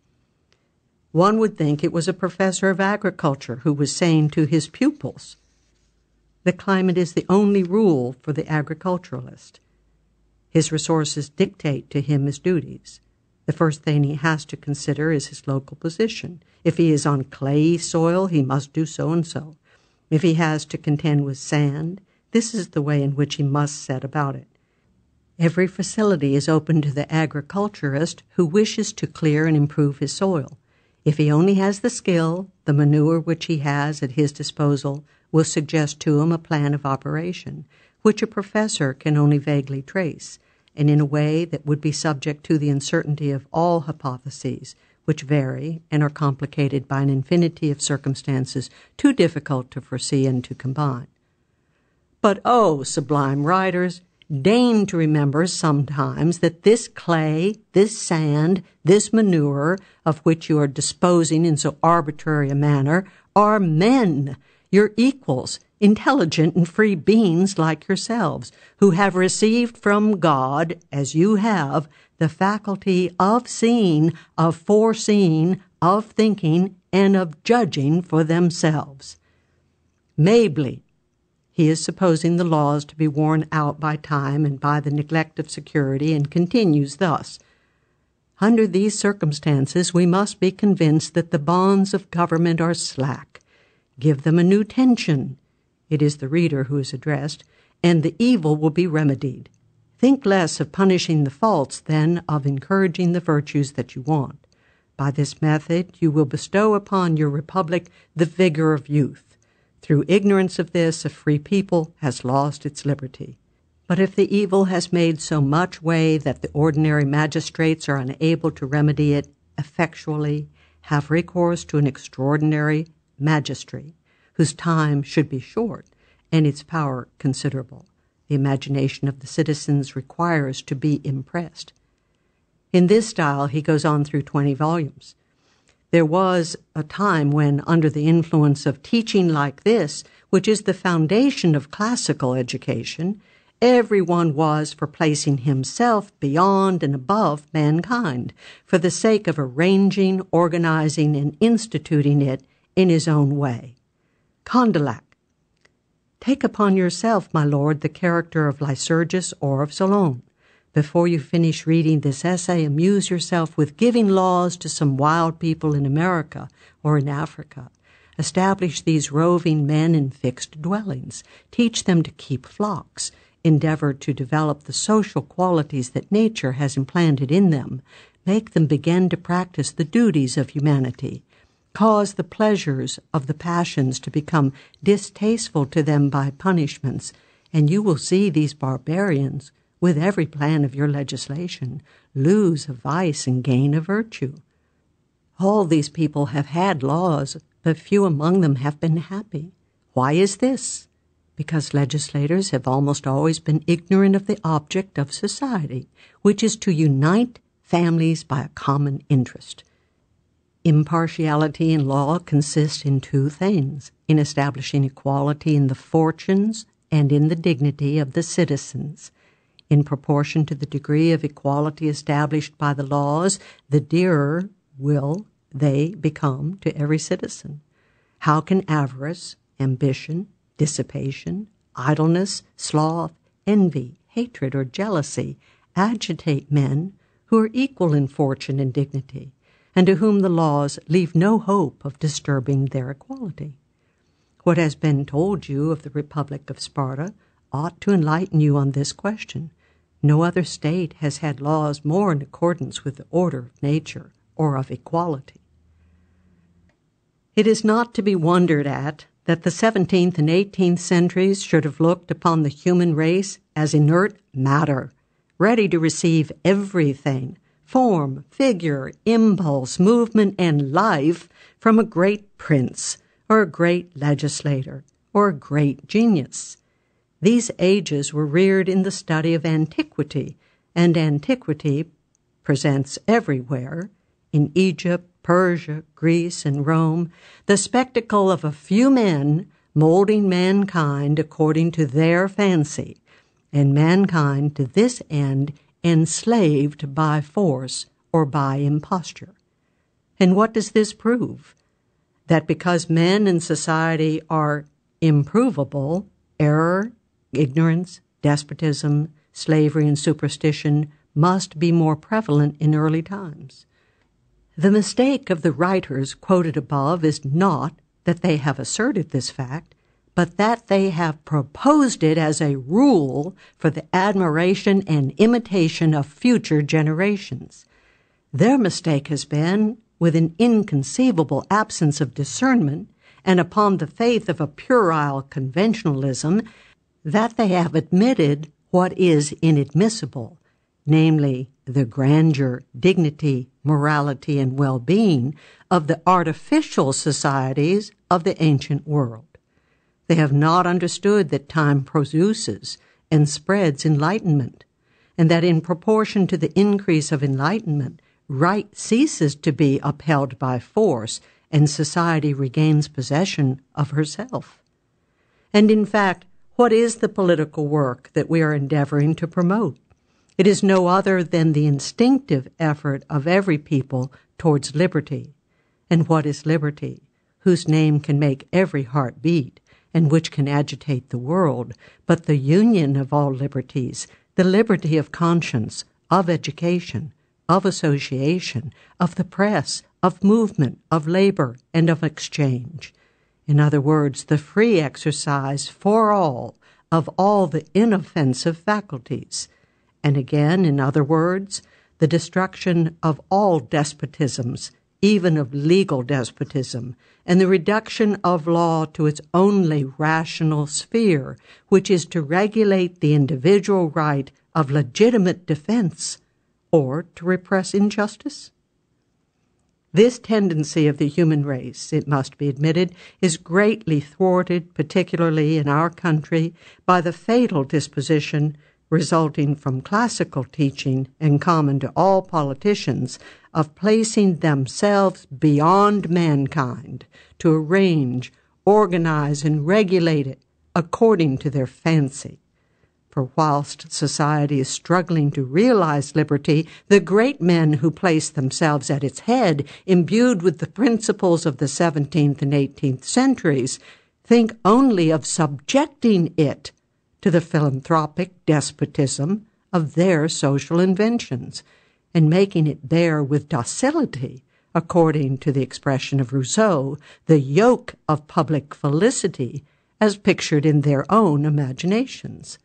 One would think it was a professor of agriculture who was saying to his pupils, "The climate is the only rule for the agriculturalist. His resources dictate to him his duties. The first thing he has to consider is his local position. If he is on clayey soil, he must do so and so. If he has to contend with sand, this is the way in which he must set about it. Every facility is open to the agriculturist who wishes to clear and improve his soil. If he only has the skill, the manure which he has at his disposal will suggest to him a plan of operation, which a professor can only vaguely trace, and in a way that would be subject to the uncertainty of all hypotheses, which vary and are complicated by an infinity of circumstances too difficult to foresee and to combine. But, oh, sublime writers, deign to remember sometimes that this clay, this sand, this manure, of which you are disposing in so arbitrary a manner, are men, your equals, intelligent and free beings like yourselves, who have received from God, as you have, the faculty of seeing, of foreseeing, of thinking, and of judging for themselves." Mabley. He is supposing the laws to be worn out by time and by the neglect of security, and continues thus, "Under these circumstances we must be convinced that the bonds of government are slack. Give them a new tension," it is the reader who is addressed, "and the evil will be remedied. Think less of punishing the faults than of encouraging the virtues that you want. By this method you will bestow upon your republic the vigor of youth. Through ignorance of this, a free people has lost its liberty. But if the evil has made so much way that the ordinary magistrates are unable to remedy it effectually, have recourse to an extraordinary magistracy, whose time should be short and its power considerable. The imagination of the citizens requires to be impressed." In this style he goes on through twenty volumes. There was a time when, under the influence of teaching like this, which is the foundation of classical education, everyone was for placing himself beyond and above mankind, for the sake of arranging, organizing, and instituting it in his own way. Condillac. "Take upon yourself, my lord, the character of Lycurgus or of Solon. Before you finish reading this essay, amuse yourself with giving laws to some wild people in America or in Africa. Establish these roving men in fixed dwellings. Teach them to keep flocks. Endeavor to develop the social qualities that nature has implanted in them. Make them begin to practice the duties of humanity. Cause the pleasures of the passions to become distasteful to them by punishments, and you will see these barbarians, with every plan of your legislation, lose a vice and gain a virtue. All these people have had laws, but few among them have been happy. Why is this? Because legislators have almost always been ignorant of the object of society, which is to unite families by a common interest. Impartiality in law consists in two things: in establishing equality in the fortunes and in the dignity of the citizens. In proportion to the degree of equality established by the laws, the dearer will they become to every citizen. How can avarice, ambition, dissipation, idleness, sloth, envy, hatred, or jealousy agitate men who are equal in fortune and dignity, and to whom the laws leave no hope of disturbing their equality? What has been told you of the Republic of Sparta ought to enlighten you on this question. No other state has had laws more in accordance with the order of nature or of equality. It is not to be wondered at that the seventeenth and eighteenth centuries should have looked upon the human race as inert matter, ready to receive everything, form, figure, impulse, movement, and life from a great prince or a great legislator or a great genius. These ages were reared in the study of antiquity, and antiquity presents everywhere, in Egypt, Persia, Greece, and Rome, the spectacle of a few men molding mankind according to their fancy, and mankind to this end enslaved by force or by imposture. And what does this prove? That because men and society are improvable, error, ignorance, despotism, slavery, and superstition must be more prevalent in early times. The mistake of the writers quoted above is not that they have asserted this fact, but that they have proposed it as a rule for the admiration and imitation of future generations. Their mistake has been, with an inconceivable absence of discernment and upon the faith of a puerile conventionalism, that they have admitted what is inadmissible, namely the grandeur, dignity, morality, and well-being of the artificial societies of the ancient world. They have not understood that time produces and spreads enlightenment, and that in proportion to the increase of enlightenment, right ceases to be upheld by force, and society regains possession of herself. And in fact, what is the political work that we are endeavoring to promote? It is no other than the instinctive effort of every people towards liberty. And what is liberty, whose name can make every heart beat, and which can agitate the world, but the union of all liberties, the liberty of conscience, of education, of association, of the press, of movement, of labor, and of exchange. In other words, the free exercise for all of all the inoffensive faculties. And again, in other words, the destruction of all despotisms, even of legal despotism, and the reduction of law to its only rational sphere, which is to regulate the individual right of legitimate defense, or to repress injustice? This tendency of the human race, it must be admitted, is greatly thwarted, particularly in our country, by the fatal disposition resulting from classical teaching and common to all politicians of placing themselves beyond mankind to arrange, organize, and regulate it according to their fancy. For whilst society is struggling to realize liberty, the great men who place themselves at its head, imbued with the principles of the seventeenth and eighteenth centuries, think only of subjecting it to the philanthropic despotism of their social inventions, and making it bear with docility, according to the expression of Rousseau, the yoke of public felicity as pictured in their own imaginations.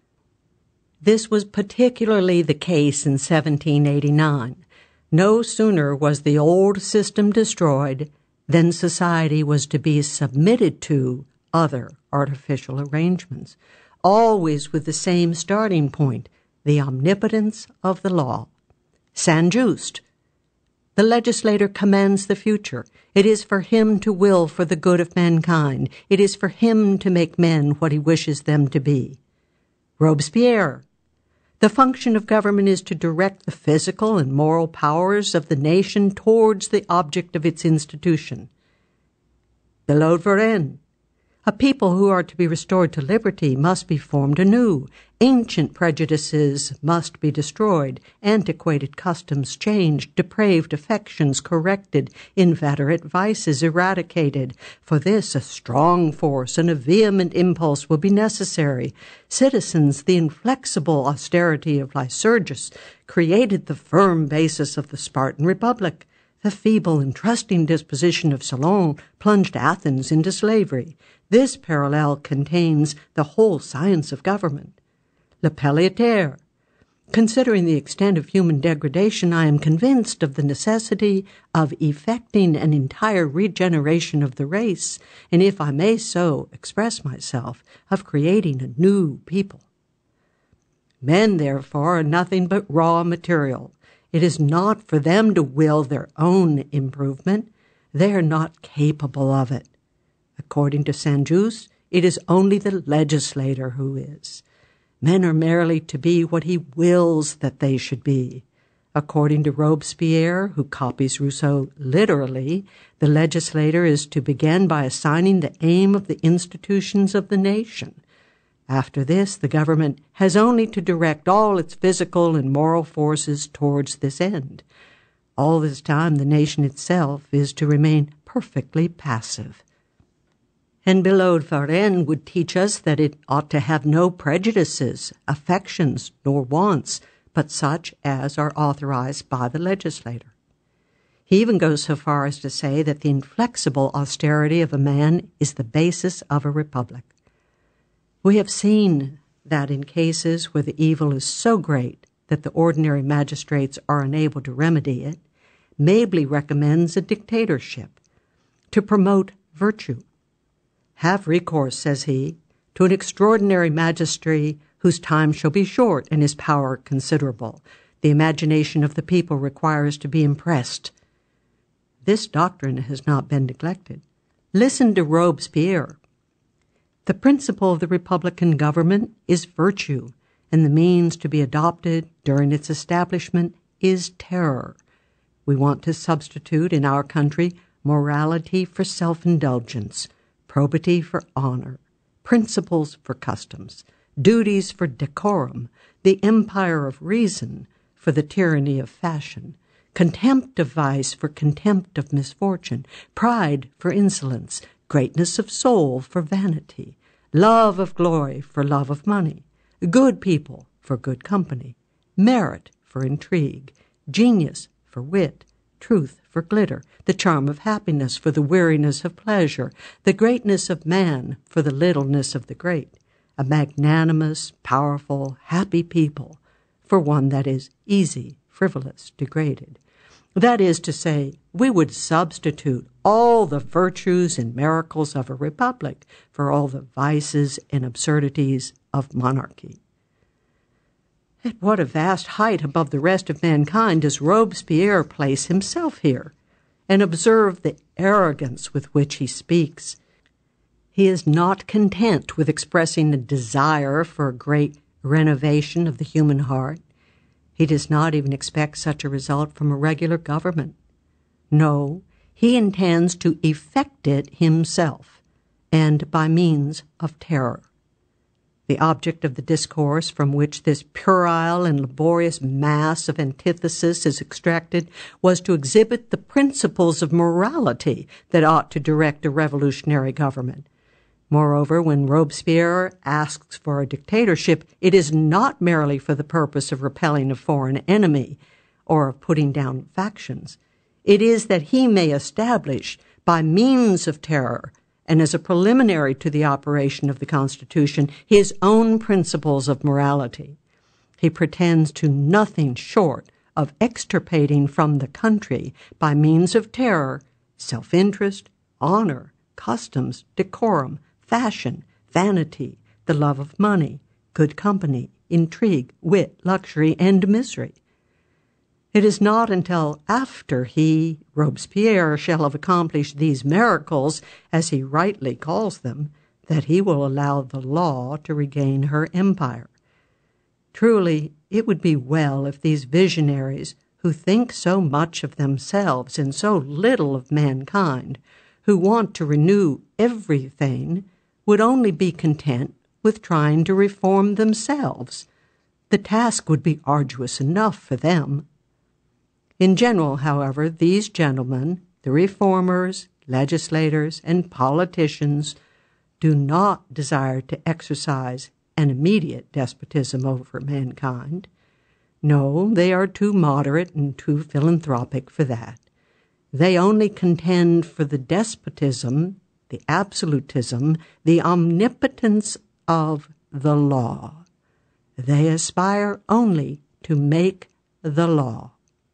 This was particularly the case in seventeen eighty-nine. No sooner was the old system destroyed than society was to be submitted to other artificial arrangements, always with the same starting point, the omnipotence of the law. Saint Just. The legislator commands the future. It is for him to will for the good of mankind. It is for him to make men what he wishes them to be. Robespierre. The function of government is to direct the physical and moral powers of the nation towards the object of its institution. The Lode Varenne. A people who are to be restored to liberty must be formed anew. Ancient prejudices must be destroyed, antiquated customs changed, depraved affections corrected, inveterate vices eradicated. For this a strong force and a vehement impulse will be necessary. Citizens, the inflexible austerity of Lycurgus created the firm basis of the Spartan Republic. The feeble and trusting disposition of Solon plunged Athens into slavery. This parallel contains the whole science of government. Le Pelléateur. Considering the extent of human degradation, I am convinced of the necessity of effecting an entire regeneration of the race, and if I may so express myself, of creating a new people. Men, therefore, are nothing but raw material. It is not for them to will their own improvement. They are not capable of it. According to Saint-Just, it is only the legislator who is. Men are merely to be what he wills that they should be. According to Robespierre, who copies Rousseau literally, the legislator is to begin by assigning the aim of the institutions of the nation. After this, the government has only to direct all its physical and moral forces towards this end. All this time, the nation itself is to remain perfectly passive. And Billaud Varennes would teach us that it ought to have no prejudices, affections, nor wants, but such as are authorized by the legislator. He even goes so far as to say that the inflexible austerity of a man is the basis of a republic. We have seen that in cases where the evil is so great that the ordinary magistrates are unable to remedy it, Mabley recommends a dictatorship to promote virtue. Have recourse, says he, to an extraordinary magistracy whose time shall be short and his power considerable. The imagination of the people requires to be impressed. This doctrine has not been neglected. Listen to Robespierre. The principle of the republican government is virtue, and the means to be adopted during its establishment is terror. We want to substitute in our country morality for self-indulgence, probity for honor, principles for customs, duties for decorum, the empire of reason for the tyranny of fashion, contempt of vice for contempt of misfortune, pride for insolence, greatness of soul for vanity, love of glory for love of money, good people for good company, merit for intrigue, genius for wit, truth for glitter, the charm of happiness for the weariness of pleasure, the greatness of man for the littleness of the great, a magnanimous, powerful, happy people for one that is easy, frivolous, degraded. That is to say, we would substitute all the virtues and miracles of a republic for all the vices and absurdities of monarchy. At what a vast height above the rest of mankind does Robespierre place himself here? And observe the arrogance with which he speaks. He is not content with expressing a desire for a great renovation of the human heart. He does not even expect such a result from a regular government. No, he intends to effect it himself, and by means of terror. The object of the discourse from which this puerile and laborious mass of antithesis is extracted was to exhibit the principles of morality that ought to direct a revolutionary government. Moreover, when Robespierre asks for a dictatorship, it is not merely for the purpose of repelling a foreign enemy or of putting down factions. It is that he may establish, by means of terror, and as a preliminary to the operation of the Constitution, his own principles of morality. He pretends to nothing short of extirpating from the country, by means of terror, self-interest, honor, customs, decorum, fashion, vanity, the love of money, good company, intrigue, wit, luxury, and misery. It is not until after he, Robespierre, shall have accomplished these miracles, as he rightly calls them, that he will allow the law to regain her empire. Truly, it would be well if these visionaries, who think so much of themselves and so little of mankind, who want to renew everything, would only be content with trying to reform themselves. The task would be arduous enough for them. In general, however, these gentlemen, the reformers, legislators, and politicians, do not desire to exercise an immediate despotism over mankind. No, they are too moderate and too philanthropic for that. They only contend for the despotism, the absolutism, the omnipotence of the law. They aspire only to make the law.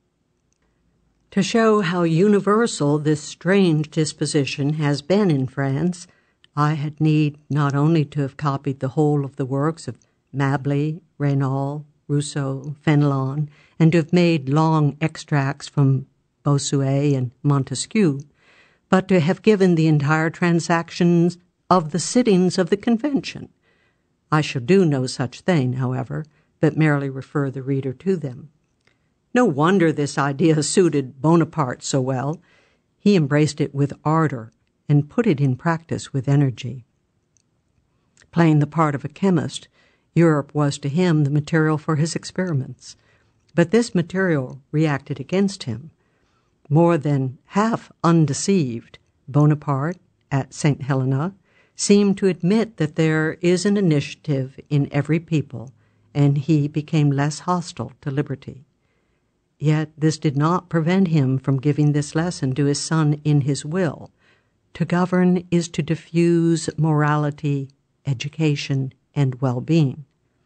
To show how universal this strange disposition has been in France, I had need not only to have copied the whole of the works of Mabley, Raynal, Rousseau, Fenelon, and to have made long extracts from Bossuet and Montesquieu, but to have given the entire transactions of the sittings of the convention. I shall do no such thing, however, but merely refer the reader to them. No wonder this idea suited Bonaparte so well. He embraced it with ardor and put it in practice with energy. Playing the part of a chemist, Europe was to him the material for his experiments. But this material reacted against him. More than half undeceived, Bonaparte, at Saint Helena, seemed to admit that there is an initiative in every people, and he became less hostile to liberty. Yet this did not prevent him from giving this lesson to his son in his will. To govern is to diffuse morality, education, and well-being.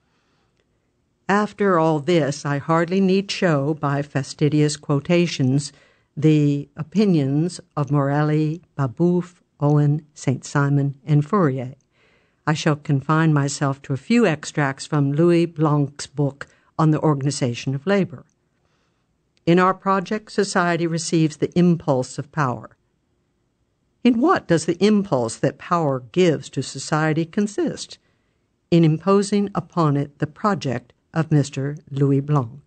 After all this, I hardly need show, by fastidious quotations, the opinions of Morelli, Babeuf, Owen, Saint-Simon, and Fourier. I shall confine myself to a few extracts from Louis Blanc's book on the organization of labor. In our project, society receives the impulse of power. In what does the impulse that power gives to society consist? In imposing upon it the project of Mister Louis Blanc.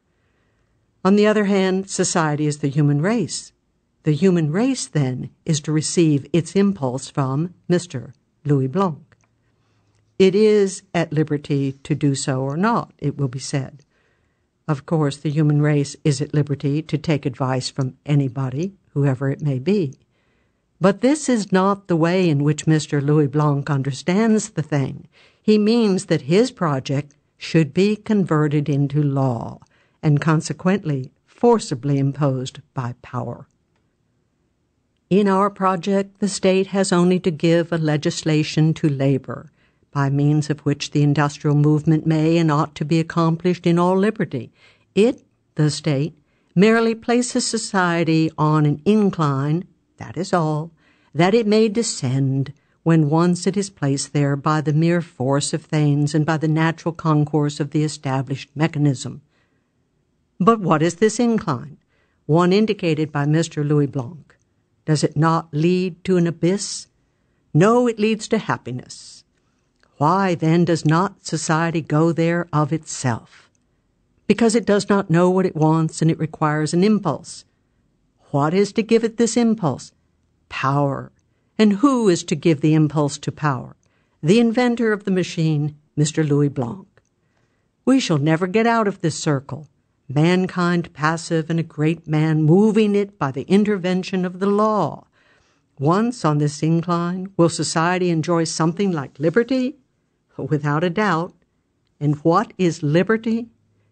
On the other hand, society is the human race. The human race, then, is to receive its impulse from Mister Louis Blanc. It is at liberty to do so or not, it will be said. Of course, the human race is at liberty to take advice from anybody, whoever it may be. But this is not the way in which Mister Louis Blanc understands the thing. He means that his project should be converted into law, and consequently forcibly imposed by power. In our project, the state has only to give a legislation to labor, by means of which the industrial movement may and ought to be accomplished in all liberty. It, the state, merely places society on an incline, that is all, that it may descend when once it is placed there by the mere force of things and by the natural concourse of the established mechanism. But what is this incline, one indicated by Mister Louis Blanc? Does it not lead to an abyss? No, it leads to happiness. Why, then, does not society go there of itself? Because it does not know what it wants, and it requires an impulse. What is to give it this impulse? Power. And who is to give the impulse to power? The inventor of the machine, Mister Louis Blanc. We shall never get out of this circle, mankind passive and a great man moving it by the intervention of the law. Once on this incline, will society enjoy something like liberty? Without a doubt. And what is liberty?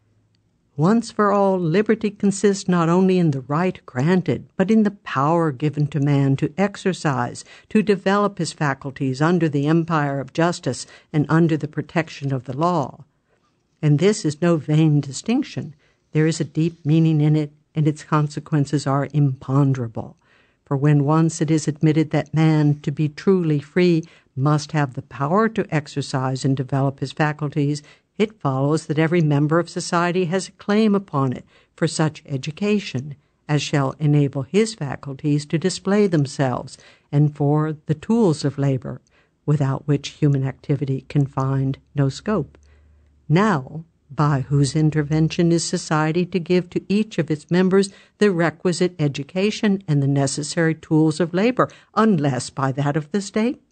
Once for all, liberty consists not only in the right granted, but in the power given to man to exercise, to develop his faculties under the empire of justice and under the protection of the law. And this is no vain distinction. There is a deep meaning in it, and its consequences are imponderable. For when once it is admitted that man, to be truly free, must have the power to exercise and develop his faculties, it follows that every member of society has a claim upon it for such education as shall enable his faculties to display themselves, and for the tools of labor, without which human activity can find no scope. Now, by whose intervention is society to give to each of its members the requisite education and the necessary tools of labor, unless by that of the state?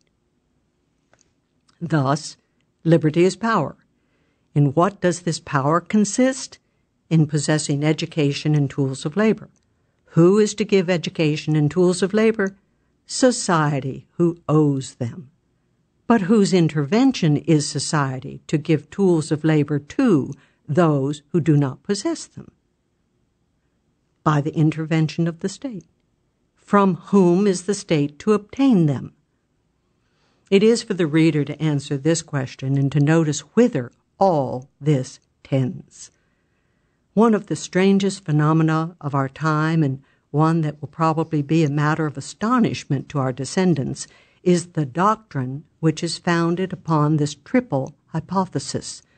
Thus, liberty is power. In what does this power consist? In possessing education and tools of labor. Who is to give education and tools of labor? Society, who owes them. But whose intervention is society to give tools of labor to those who do not possess them? By the intervention of the state. From whom is the state to obtain them? It is for the reader to answer this question and to notice whither all this tends. One of the strangest phenomena of our time, and one that will probably be a matter of astonishment to our descendants, is the doctrine which is founded upon this triple hypothesis,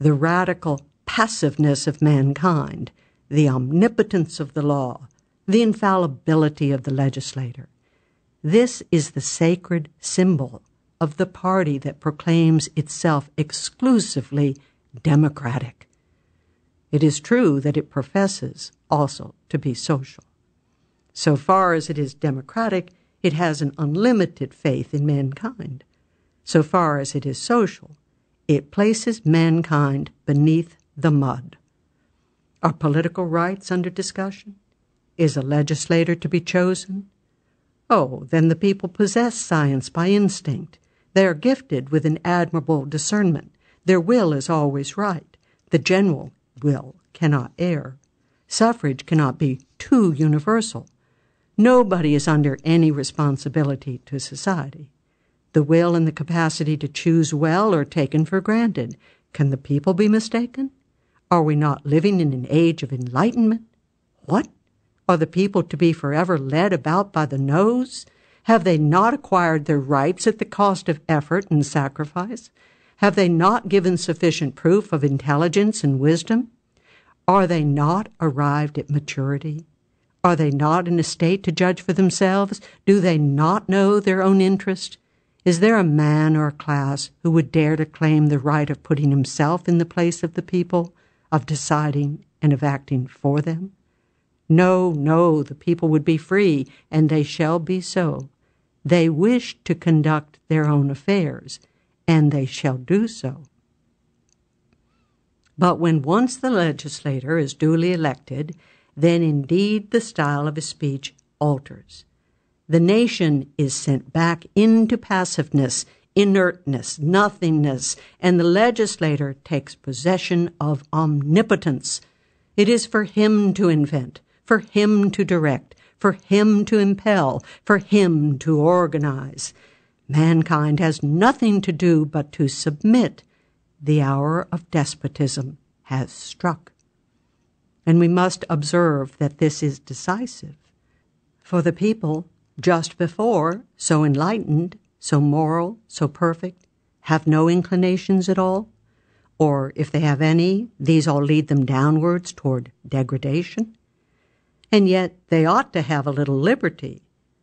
the radical passiveness of mankind, the omnipotence of the law, the infallibility of the legislator. This is the sacred symbol of the party that proclaims itself exclusively democratic. It is true that it professes also to be social. So far as it is democratic, it has an unlimited faith in mankind. So far as it is social, it places mankind beneath the mud. Are political rights under discussion? Is a legislator to be chosen? Oh, then the people possess science by instinct. They are gifted with an admirable discernment. Their will is always right. The general will cannot err. Suffrage cannot be too universal. Nobody is under any responsibility to society. The will and the capacity to choose well are taken for granted. Can the people be mistaken? Are we not living in an age of enlightenment? What? Are the people to be forever led about by the nose? Have they not acquired their rights at the cost of effort and sacrifice? Have they not given sufficient proof of intelligence and wisdom? Are they not arrived at maturity? Are they not in a state to judge for themselves? Do they not know their own interest? Is there a man or a class who would dare to claim the right of putting himself in the place of the people, of deciding and of acting for them? No, no, the people would be free, and they shall be so. They wish to conduct their own affairs, and they shall do so. But when once the legislator is duly elected, then indeed the style of his speech alters. The nation is sent back into passiveness, inertness, nothingness, and the legislator takes possession of omnipotence. It is for him to invent, for him to direct, for him to impel, for him to organize. Mankind has nothing to do but to submit. The hour of despotism has struck. And we must observe that this is decisive. For the people, just before, so enlightened, so moral, so perfect, have no inclinations at all, or if they have any, these all lead them downwards toward degradation. And yet they ought to have a little liberty.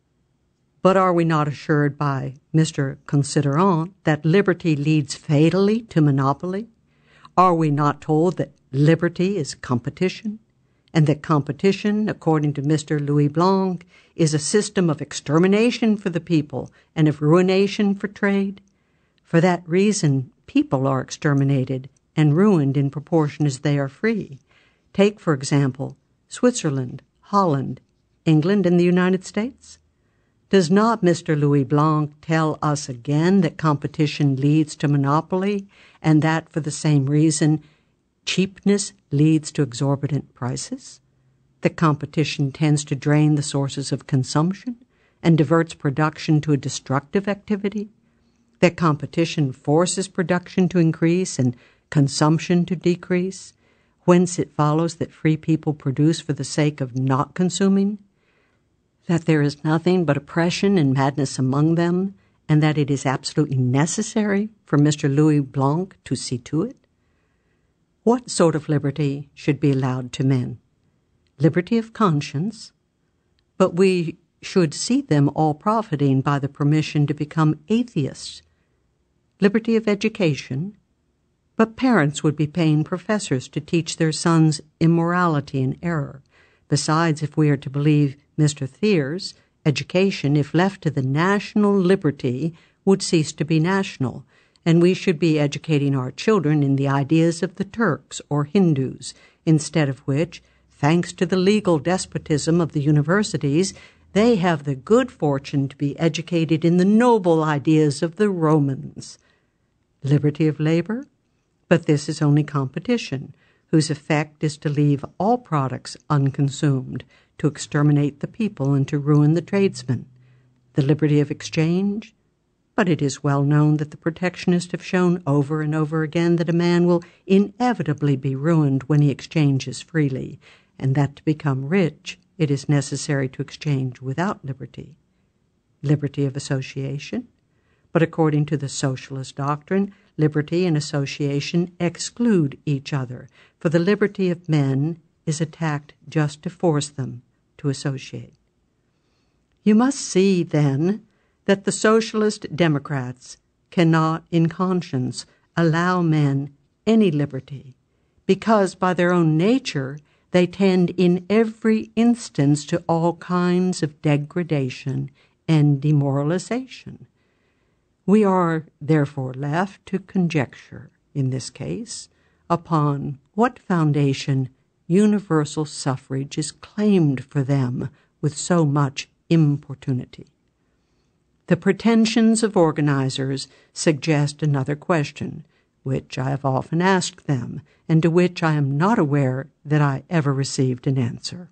But are we not assured by Mister Considerant that liberty leads fatally to monopoly? Are we not told that liberty is competition, and that competition, according to Mister Louis Blanc, is a system of extermination for the people and of ruination for trade? For that reason, people are exterminated and ruined in proportion as they are free. Take, for example, Switzerland, Holland, England, and the United States. Does not Mister Louis Blanc tell us again that competition leads to monopoly, and that for the same reason cheapness leads to exorbitant prices? That competition tends to drain the sources of consumption and diverts production to a destructive activity? That competition forces production to increase and consumption to decrease, whence it follows that free people produce for the sake of not consuming? That there is nothing but oppression and madness among them, and that it is absolutely necessary for Mister Louis Blanc to see to it? What sort of liberty should be allowed to men? Liberty of conscience? But we should see them all profiting by the permission to become atheists. Liberty of education? But parents would be paying professors to teach their sons immorality and error. Besides, if we are to believe Mister Thiers, education, if left to the national liberty, would cease to be national, and we should be educating our children in the ideas of the Turks or Hindus, instead of which, thanks to the legal despotism of the universities, they have the good fortune to be educated in the noble ideas of the Romans. Liberty of labor? But this is only competition, whose effect is to leave all products unconsumed, to exterminate the people and to ruin the tradesmen. The liberty of exchange? But it is well known that the protectionists have shown over and over again that a man will inevitably be ruined when he exchanges freely, and that to become rich it is necessary to exchange without liberty. Liberty of association? But according to the socialist doctrine, liberty and association exclude each other, for the liberty of men is attacked just to force them to associate. You must see, then, that the socialist Democrats cannot in conscience allow men any liberty, because by their own nature they tend in every instance to all kinds of degradation and demoralization. We are therefore left to conjecture, in this case, upon what foundation universal suffrage is claimed for them with so much importunity. The pretensions of organizers suggest another question, which I have often asked them, and to which I am not aware that I ever received an answer.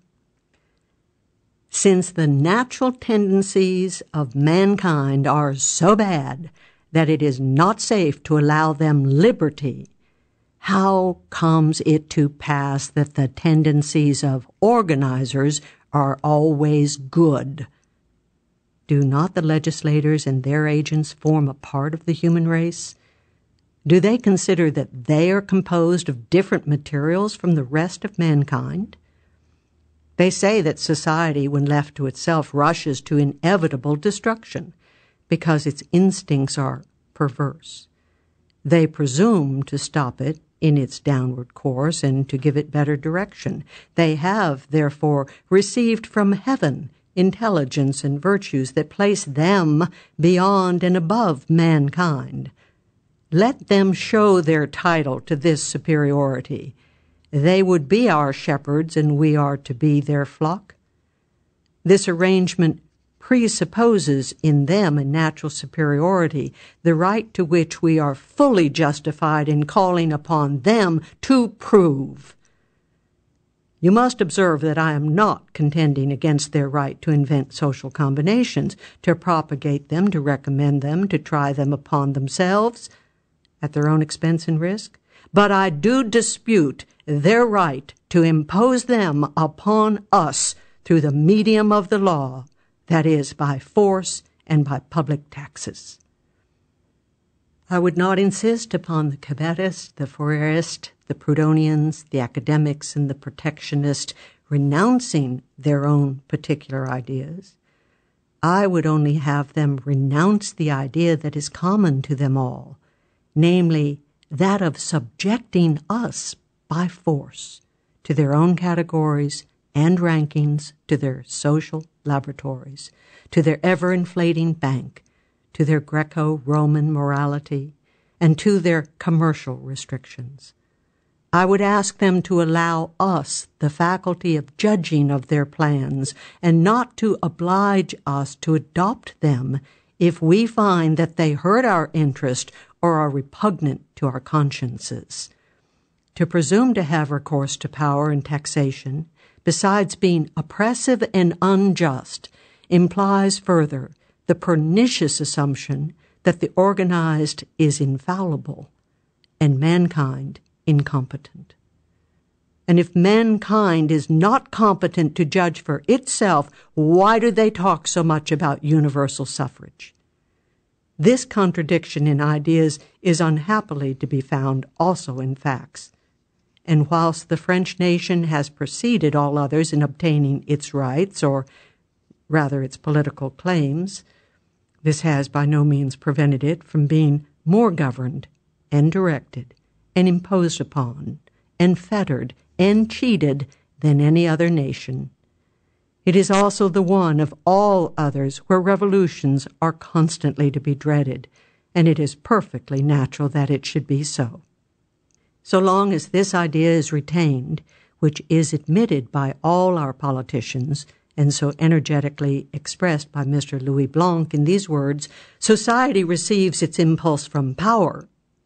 Since the natural tendencies of mankind are so bad that it is not safe to allow them liberty, how comes it to pass that the tendencies of organizers are always good? Do not the legislators and their agents form a part of the human race? Do they consider that they are composed of different materials from the rest of mankind? They say that society, when left to itself, rushes to inevitable destruction because its instincts are perverse. They presume to stop it in its downward course and to give it better direction. They have, therefore, received from heaven intelligence and virtues that place them beyond and above mankind. Let them show their title to this superiority. They would be our shepherds, and we are to be their flock. This arrangement presupposes in them a natural superiority, the right to which we are fully justified in calling upon them to prove. You must observe that I am not contending against their right to invent social combinations, to propagate them, to recommend them, to try them upon themselves at their own expense and risk. But I do dispute their right to impose them upon us through the medium of the law, that is, by force and by public taxes. I would not insist upon the Cabetists, the Fourierists, the Proudhonians, the academics, and the protectionists renouncing their own particular ideas. I would only have them renounce the idea that is common to them all, namely, that of subjecting us by force to their own categories and rankings, to their social laboratories, to their ever-inflating bank, to their Greco-Roman morality, and to their commercial restrictions. I would ask them to allow us the faculty of judging of their plans and not to oblige us to adopt them if we find that they hurt our interest or are repugnant to our consciences. To presume to have recourse to power and taxation, besides being oppressive and unjust, implies further the pernicious assumption that the organized is infallible and mankind incompetent. And if mankind is not competent to judge for itself, why do they talk so much about universal suffrage? This contradiction in ideas is unhappily to be found also in facts. And whilst the French nation has preceded all others in obtaining its rights, or rather its political claims, this has by no means prevented it from being more governed and directed and imposed upon and fettered and cheated than any other nation. It is also the one of all others where revolutions are constantly to be dreaded, and it is perfectly natural that it should be so. So long as this idea is retained, which is admitted by all our politicians, and so energetically expressed by Mister Louis Blanc in these words, society receives its impulse from power.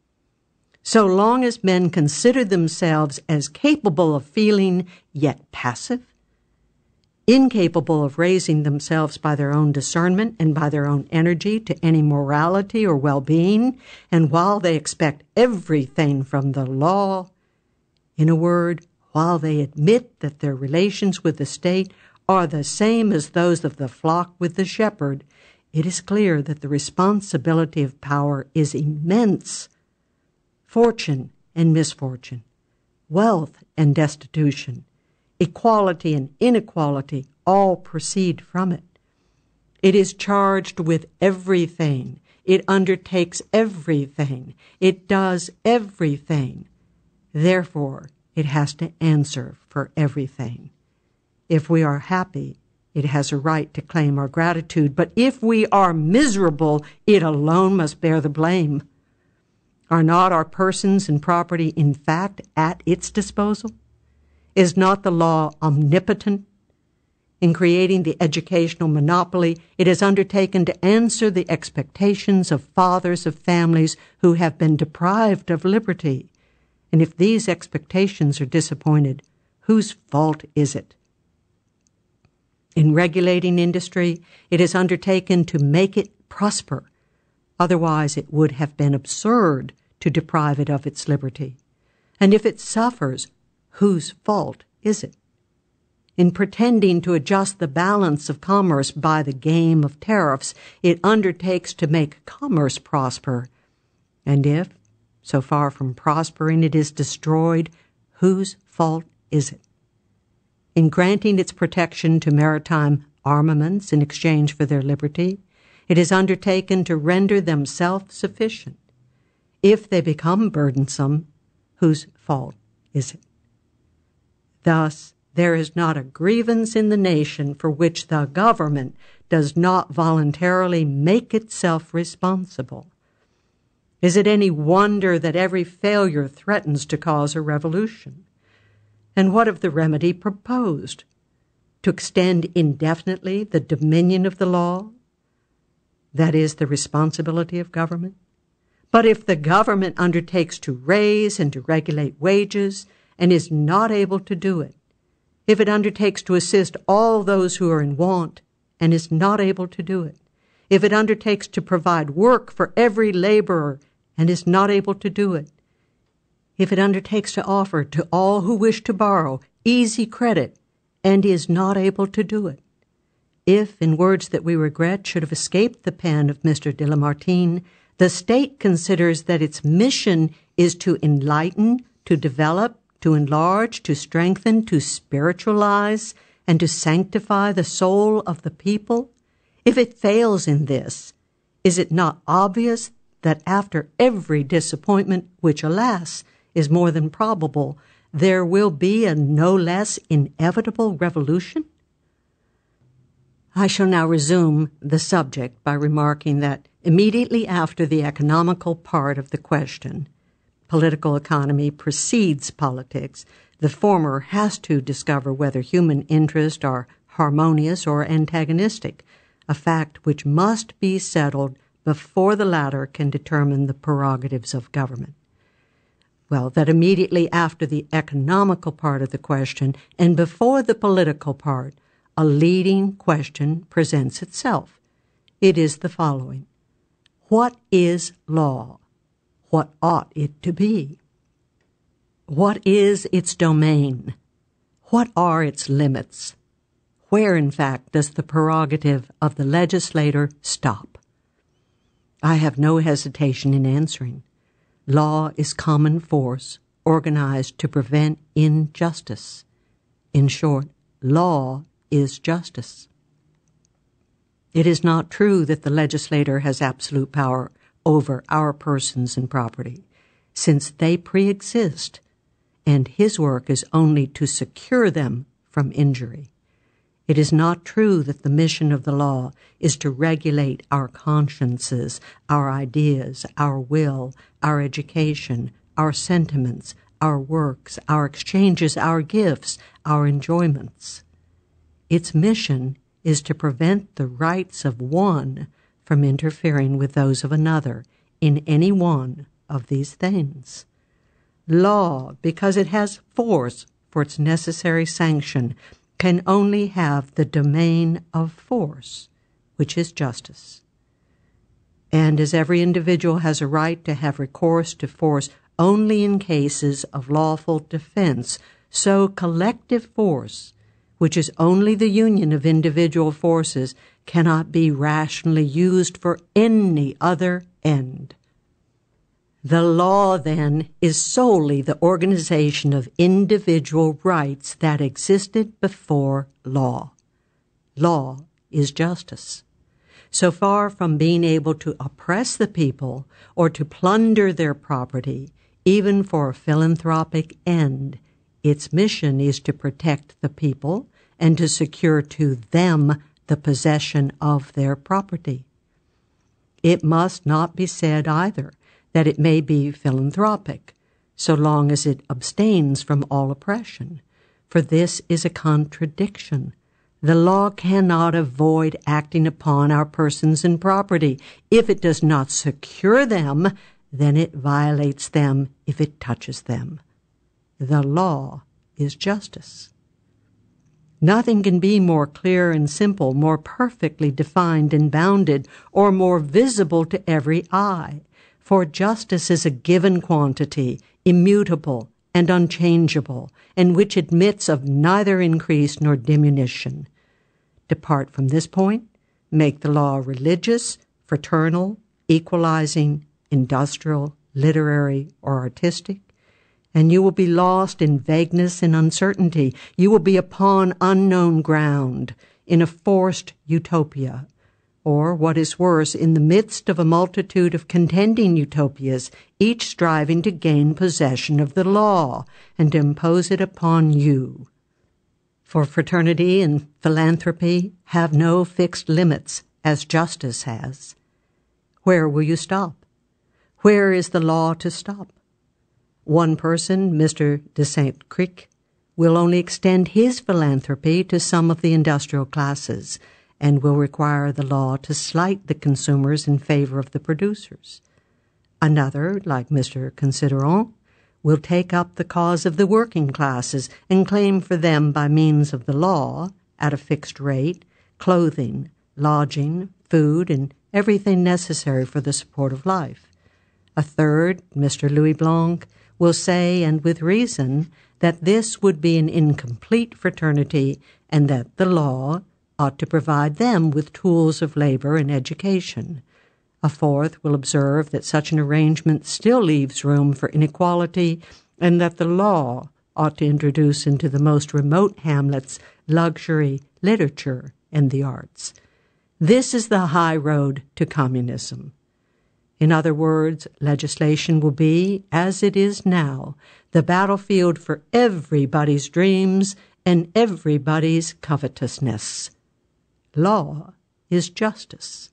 So long as men consider themselves as capable of feeling, yet passive, incapable of raising themselves by their own discernment and by their own energy to any morality or well-being, and while they expect everything from the law, in a word, while they admit that their relations with the state are the same as those of the flock with the shepherd, it is clear that the responsibility of power is immense. Fortune and misfortune, wealth and destitution, equality and inequality all proceed from it. It is charged with everything. It undertakes everything. It does everything. Therefore, it has to answer for everything. If we are happy, it has a right to claim our gratitude, but if we are miserable, it alone must bear the blame. Are not our persons and property, in fact, at its disposal? Is not the law omnipotent? In creating the educational monopoly, it has undertaken to answer the expectations of fathers of families who have been deprived of liberty. And if these expectations are disappointed, whose fault is it? In regulating industry, it has undertaken to make it prosper. Otherwise, it would have been absurd to deprive it of its liberty. And if it suffers, whose fault is it? In pretending to adjust the balance of commerce by the game of tariffs, it undertakes to make commerce prosper. And if, so far from prospering, it is destroyed, whose fault is it? In granting its protection to maritime armaments in exchange for their liberty, it is undertaken to render them self-sufficient. If they become burdensome, whose fault is it? Thus, there is not a grievance in the nation for which the government does not voluntarily make itself responsible. Is it any wonder that every failure threatens to cause a revolution? And what of the remedy proposed? To extend indefinitely the dominion of the law? That is the responsibility of government. But if the government undertakes to raise and to regulate wages and is not able to do it, if it undertakes to assist all those who are in want and is not able to do it, if it undertakes to provide work for every laborer and is not able to do it, if it undertakes to offer to all who wish to borrow easy credit and is not able to do it, if, in words that we regret should have escaped the pen of Mister de Lamartine, the state considers that its mission is to enlighten, to develop, to enlarge, to strengthen, to spiritualize, and to sanctify the soul of the people, if it fails in this, is it not obvious that after every disappointment, which, alas, is more than probable, there will be a no less inevitable revolution? I shall now resume the subject by remarking that immediately after the economical part of the question, political economy precedes politics, the former has to discover whether human interests are harmonious or antagonistic, a fact which must be settled before the latter can determine the prerogatives of government. Well, that immediately after the economical part of the question and before the political part, a leading question presents itself. It is the following: what is law? What ought it to be? What is its domain? What are its limits? Where, in fact, does the prerogative of the legislator stop? I have no hesitation in answering. Law is common force organized to prevent injustice. In short, law is justice. It is not true that the legislator has absolute power over our persons and property, since they pre-exist, and his work is only to secure them from injury. It is not true that the mission of the law is to regulate our consciences, our ideas, our will, our education, our sentiments, our works, our exchanges, our gifts, our enjoyments. Its mission is to prevent the rights of one from interfering with those of another in any one of these things. Law, because it has force for its necessary sanction, can only have the domain of force, which is justice. And as every individual has a right to have recourse to force only in cases of lawful defense, so collective force, which is only the union of individual forces, cannot be rationally used for any other end. The law, then, is solely the organization of individual rights that existed before law. Law is justice. So far from being able to oppress the people or to plunder their property, even for a philanthropic end, its mission is to protect the people and to secure to them the possession of their property. It must not be said either that it may be philanthropic, so long as it abstains from all oppression, for this is a contradiction. The law cannot avoid acting upon our persons and property. If it does not secure them, then it violates them if it touches them. The law is justice. Nothing can be more clear and simple, more perfectly defined and bounded, or more visible to every eye. For justice is a given quantity, immutable and unchangeable, and which admits of neither increase nor diminution. Depart from this point, make the law religious, fraternal, equalizing, industrial, literary, or artistic, and you will be lost in vagueness and uncertainty. You will be upon unknown ground, in a forced utopia, or, what is worse, in the midst of a multitude of contending utopias, each striving to gain possession of the law and to impose it upon you. For fraternity and philanthropy have no fixed limits, as justice has. Where will you stop? Where is the law to stop? One person, Mister de Saint Cric, will only extend his philanthropy to some of the industrial classes, and will require the law to slight the consumers in favor of the producers. Another, like Mister Considerant, will take up the cause of the working classes and claim for them by means of the law, at a fixed rate, clothing, lodging, food, and everything necessary for the support of life. A third, Mister Louis Blanc, will say, and with reason, that this would be an incomplete fraternity and that the law ought to provide them with tools of labor and education. A fourth will observe that such an arrangement still leaves room for inequality and that the law ought to introduce into the most remote hamlets luxury, literature, and the arts. This is the high road to communism. In other words, legislation will be, as it is now, the battlefield for everybody's dreams and everybody's covetousness. Law is justice.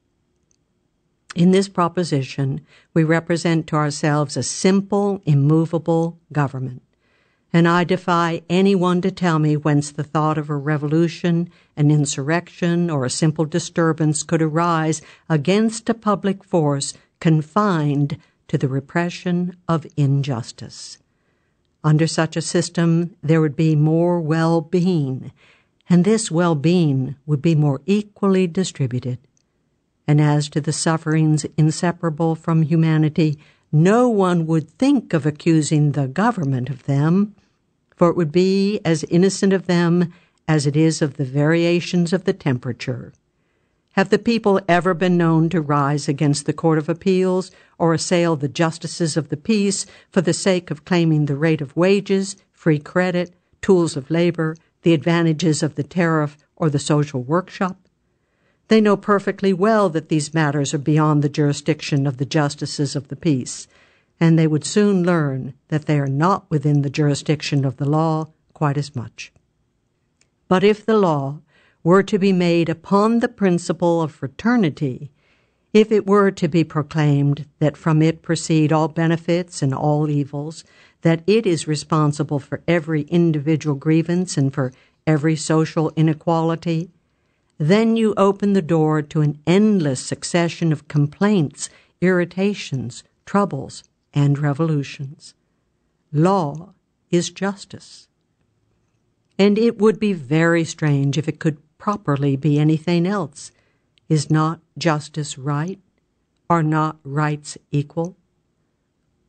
In this proposition, we represent to ourselves a simple, immovable government, and I defy anyone to tell me whence the thought of a revolution, an insurrection, or a simple disturbance could arise against a public force confined to the repression of injustice. Under such a system, there would be more well-being, and this well-being would be more equally distributed. And as to the sufferings inseparable from humanity, no one would think of accusing the government of them, for it would be as innocent of them as it is of the variations of the temperature. Have the people ever been known to rise against the Court of Appeals or assail the justices of the peace for the sake of claiming the rate of wages, free credit, tools of labor, the advantages of the tariff, or the social workshop? They know perfectly well that these matters are beyond the jurisdiction of the justices of the peace, and they would soon learn that they are not within the jurisdiction of the law quite as much. But if the law were to be made upon the principle of fraternity, if it were to be proclaimed that from it proceed all benefits and all evils, that it is responsible for every individual grievance and for every social inequality, then you open the door to an endless succession of complaints, irritations, troubles, and revolutions. Law is justice. And it would be very strange if it could properly be anything else. Is not justice right? Are not rights equal?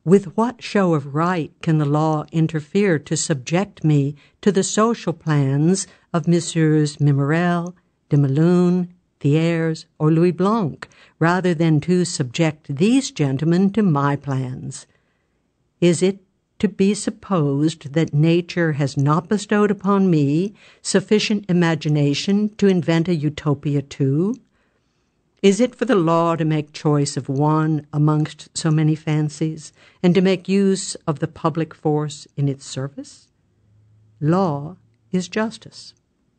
With what show of right can the law interfere to subject me to the social plans of Messieurs Memorel, de Melun, Thiers, or Louis Blanc, rather than to subject these gentlemen to my plans? Is it to be supposed that nature has not bestowed upon me sufficient imagination to invent a utopia too? Is it for the law to make choice of one amongst so many fancies, and to make use of the public force in its service? Law is justice.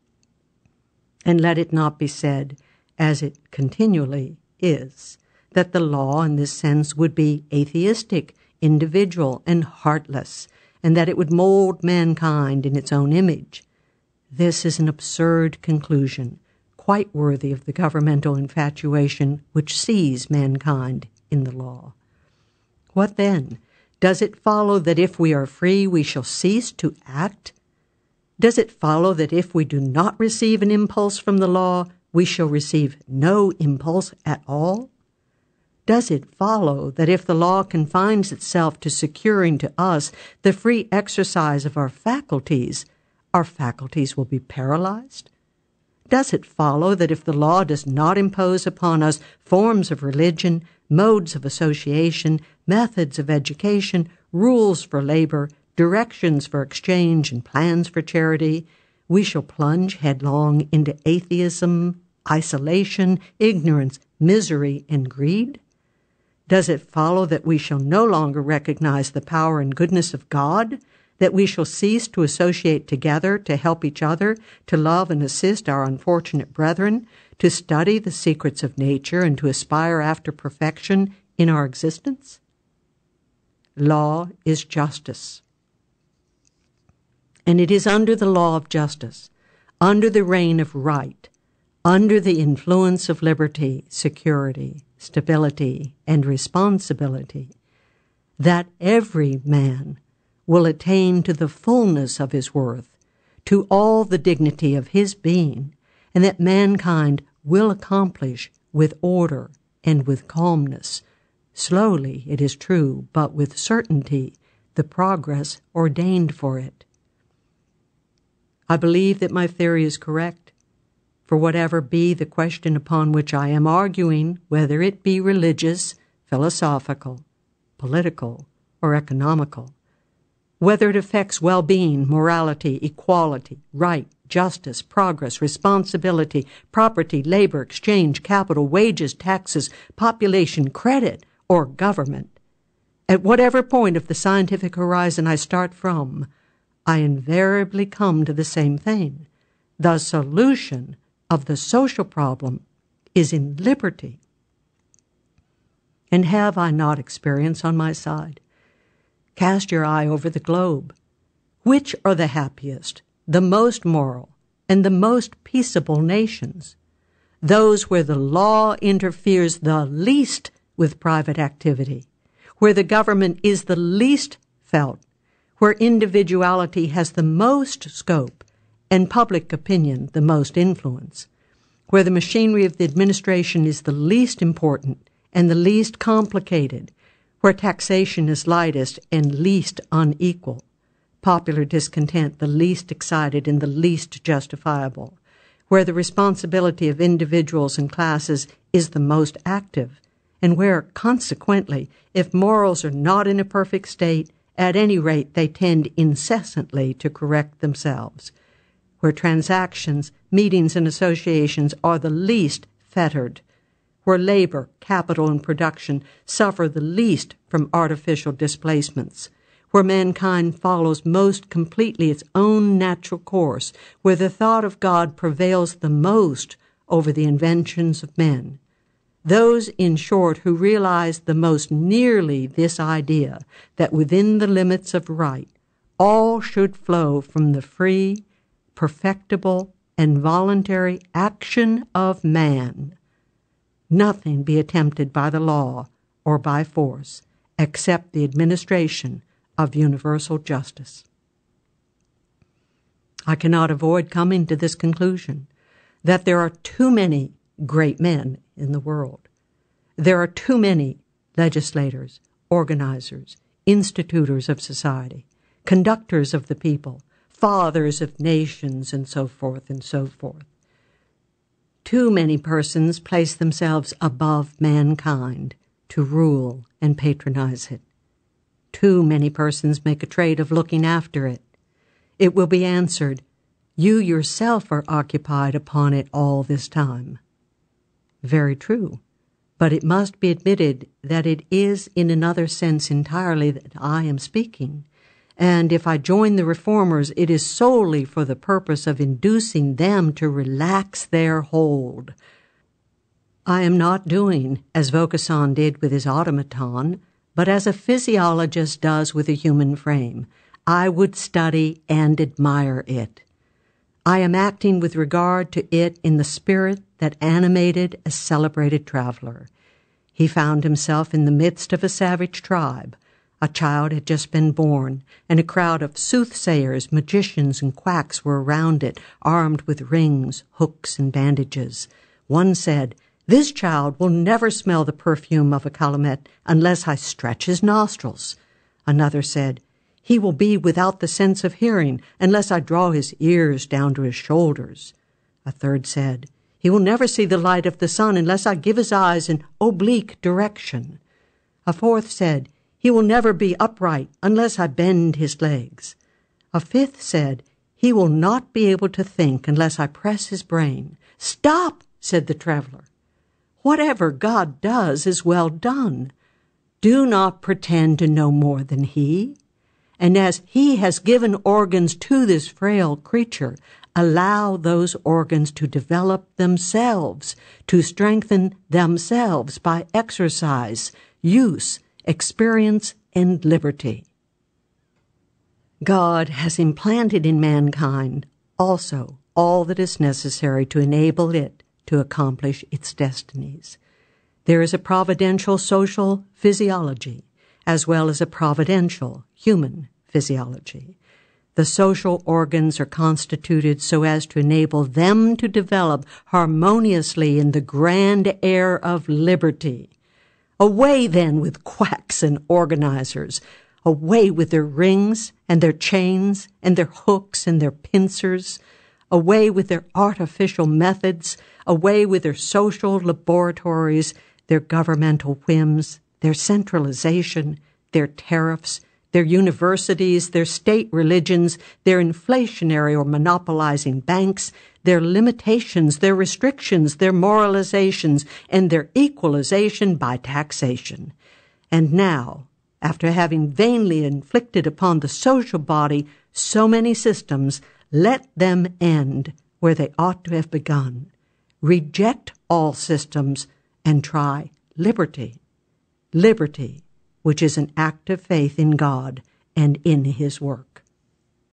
And let it not be said, as it continually is, that the law in this sense would be atheistic, individual, and heartless, and that it would mold mankind in its own image. This is an absurd conclusion, quite worthy of the governmental infatuation which sees mankind in the law. What then? Does it follow that if we are free we shall cease to act? Does it follow that if we do not receive an impulse from the law, we shall receive no impulse at all? Does it follow that if the law confines itself to securing to us the free exercise of our faculties, our faculties will be paralyzed? Does it follow that if the law does not impose upon us forms of religion, modes of association, methods of education, rules for labor, directions for exchange, and plans for charity, we shall plunge headlong into atheism, isolation, ignorance, misery, and greed? Does it follow that we shall no longer recognize the power and goodness of God, that we shall cease to associate together, to help each other, to love and assist our unfortunate brethren, to study the secrets of nature, and to aspire after perfection in our existence? Law is justice. And it is under the law of justice, under the reign of right, under the influence of liberty, security, stability, and responsibility, that every man will attain to the fullness of his worth, to all the dignity of his being, and that mankind will accomplish with order and with calmness, slowly, it is true, but with certainty, the progress ordained for it. I believe that my theory is correct, for whatever be the question upon which I am arguing, whether it be religious, philosophical, political, or economical, whether it affects well-being, morality, equality, right, justice, progress, responsibility, property, labor, exchange, capital, wages, taxes, population, credit, or government, at whatever point of the scientific horizon I start from, I invariably come to the same thing. The solution of the social problem is in liberty. And have I not experience on my side? Cast your eye over the globe. Which are the happiest, the most moral, and the most peaceable nations? Those where the law interferes the least with private activity, where the government is the least felt, where individuality has the most scope and public opinion the most influence, where the machinery of the administration is the least important and the least complicated, where taxation is lightest and least unequal, popular discontent the least excited and the least justifiable, where the responsibility of individuals and classes is the most active, and where, consequently, if morals are not in a perfect state, at any rate they tend incessantly to correct themselves, where transactions, meetings, and associations are the least fettered, where labor, capital, and production suffer the least from artificial displacements, where mankind follows most completely its own natural course, where the thought of God prevails the most over the inventions of men. Those, in short, who realize the most nearly this idea that within the limits of right, all should flow from the free, perfectible, and voluntary action of man, nothing be attempted by the law or by force except the administration of universal justice. I cannot avoid coming to this conclusion, that there are too many great men in the world. There are too many legislators, organizers, institutors of society, conductors of the people, fathers of nations, and so forth and so forth. Too many persons place themselves above mankind to rule and patronize it. Too many persons make a trade of looking after it. It will be answered, you yourself are occupied upon it all this time. Very true, but it must be admitted that it is in another sense entirely that I am speaking, and if I join the reformers, it is solely for the purpose of inducing them to relax their hold. I am not doing as Vaucanson did with his automaton, but as a physiologist does with a human frame. I would study and admire it. I am acting with regard to it in the spirit that animated a celebrated traveler. He found himself in the midst of a savage tribe. A child had just been born, and a crowd of soothsayers, magicians, and quacks were around it, armed with rings, hooks, and bandages. One said, "This child will never smell the perfume of a calumet unless I stretch his nostrils." Another said, "He will be without the sense of hearing unless I draw his ears down to his shoulders." A third said, "He will never see the light of the sun unless I give his eyes an oblique direction." A fourth said, "He will never be upright unless I bend his legs." A fifth said, "He will not be able to think unless I press his brain." "Stop," said the traveler. "Whatever God does is well done. Do not pretend to know more than he. And as he has given organs to this frail creature, allow those organs to develop themselves, to strengthen themselves by exercise, use, experience, and liberty. God has implanted in mankind also all that is necessary to enable it to accomplish its destinies. There is a providential social physiology, as well as a providential human physiology. The social organs are constituted so as to enable them to develop harmoniously in the grand air of liberty. Away, then, with quacks and organizers. Away with their rings and their chains and their hooks and their pincers. Away with their artificial methods. Away with their social laboratories, their governmental whims, their centralization, their tariffs, their universities, their state religions, their inflationary or monopolizing banks, their limitations, their restrictions, their moralizations, and their equalization by taxation. And now, after having vainly inflicted upon the social body so many systems, let them end where they ought to have begun. Reject all systems and try liberty. Liberty, which is an act of faith in God and in His work.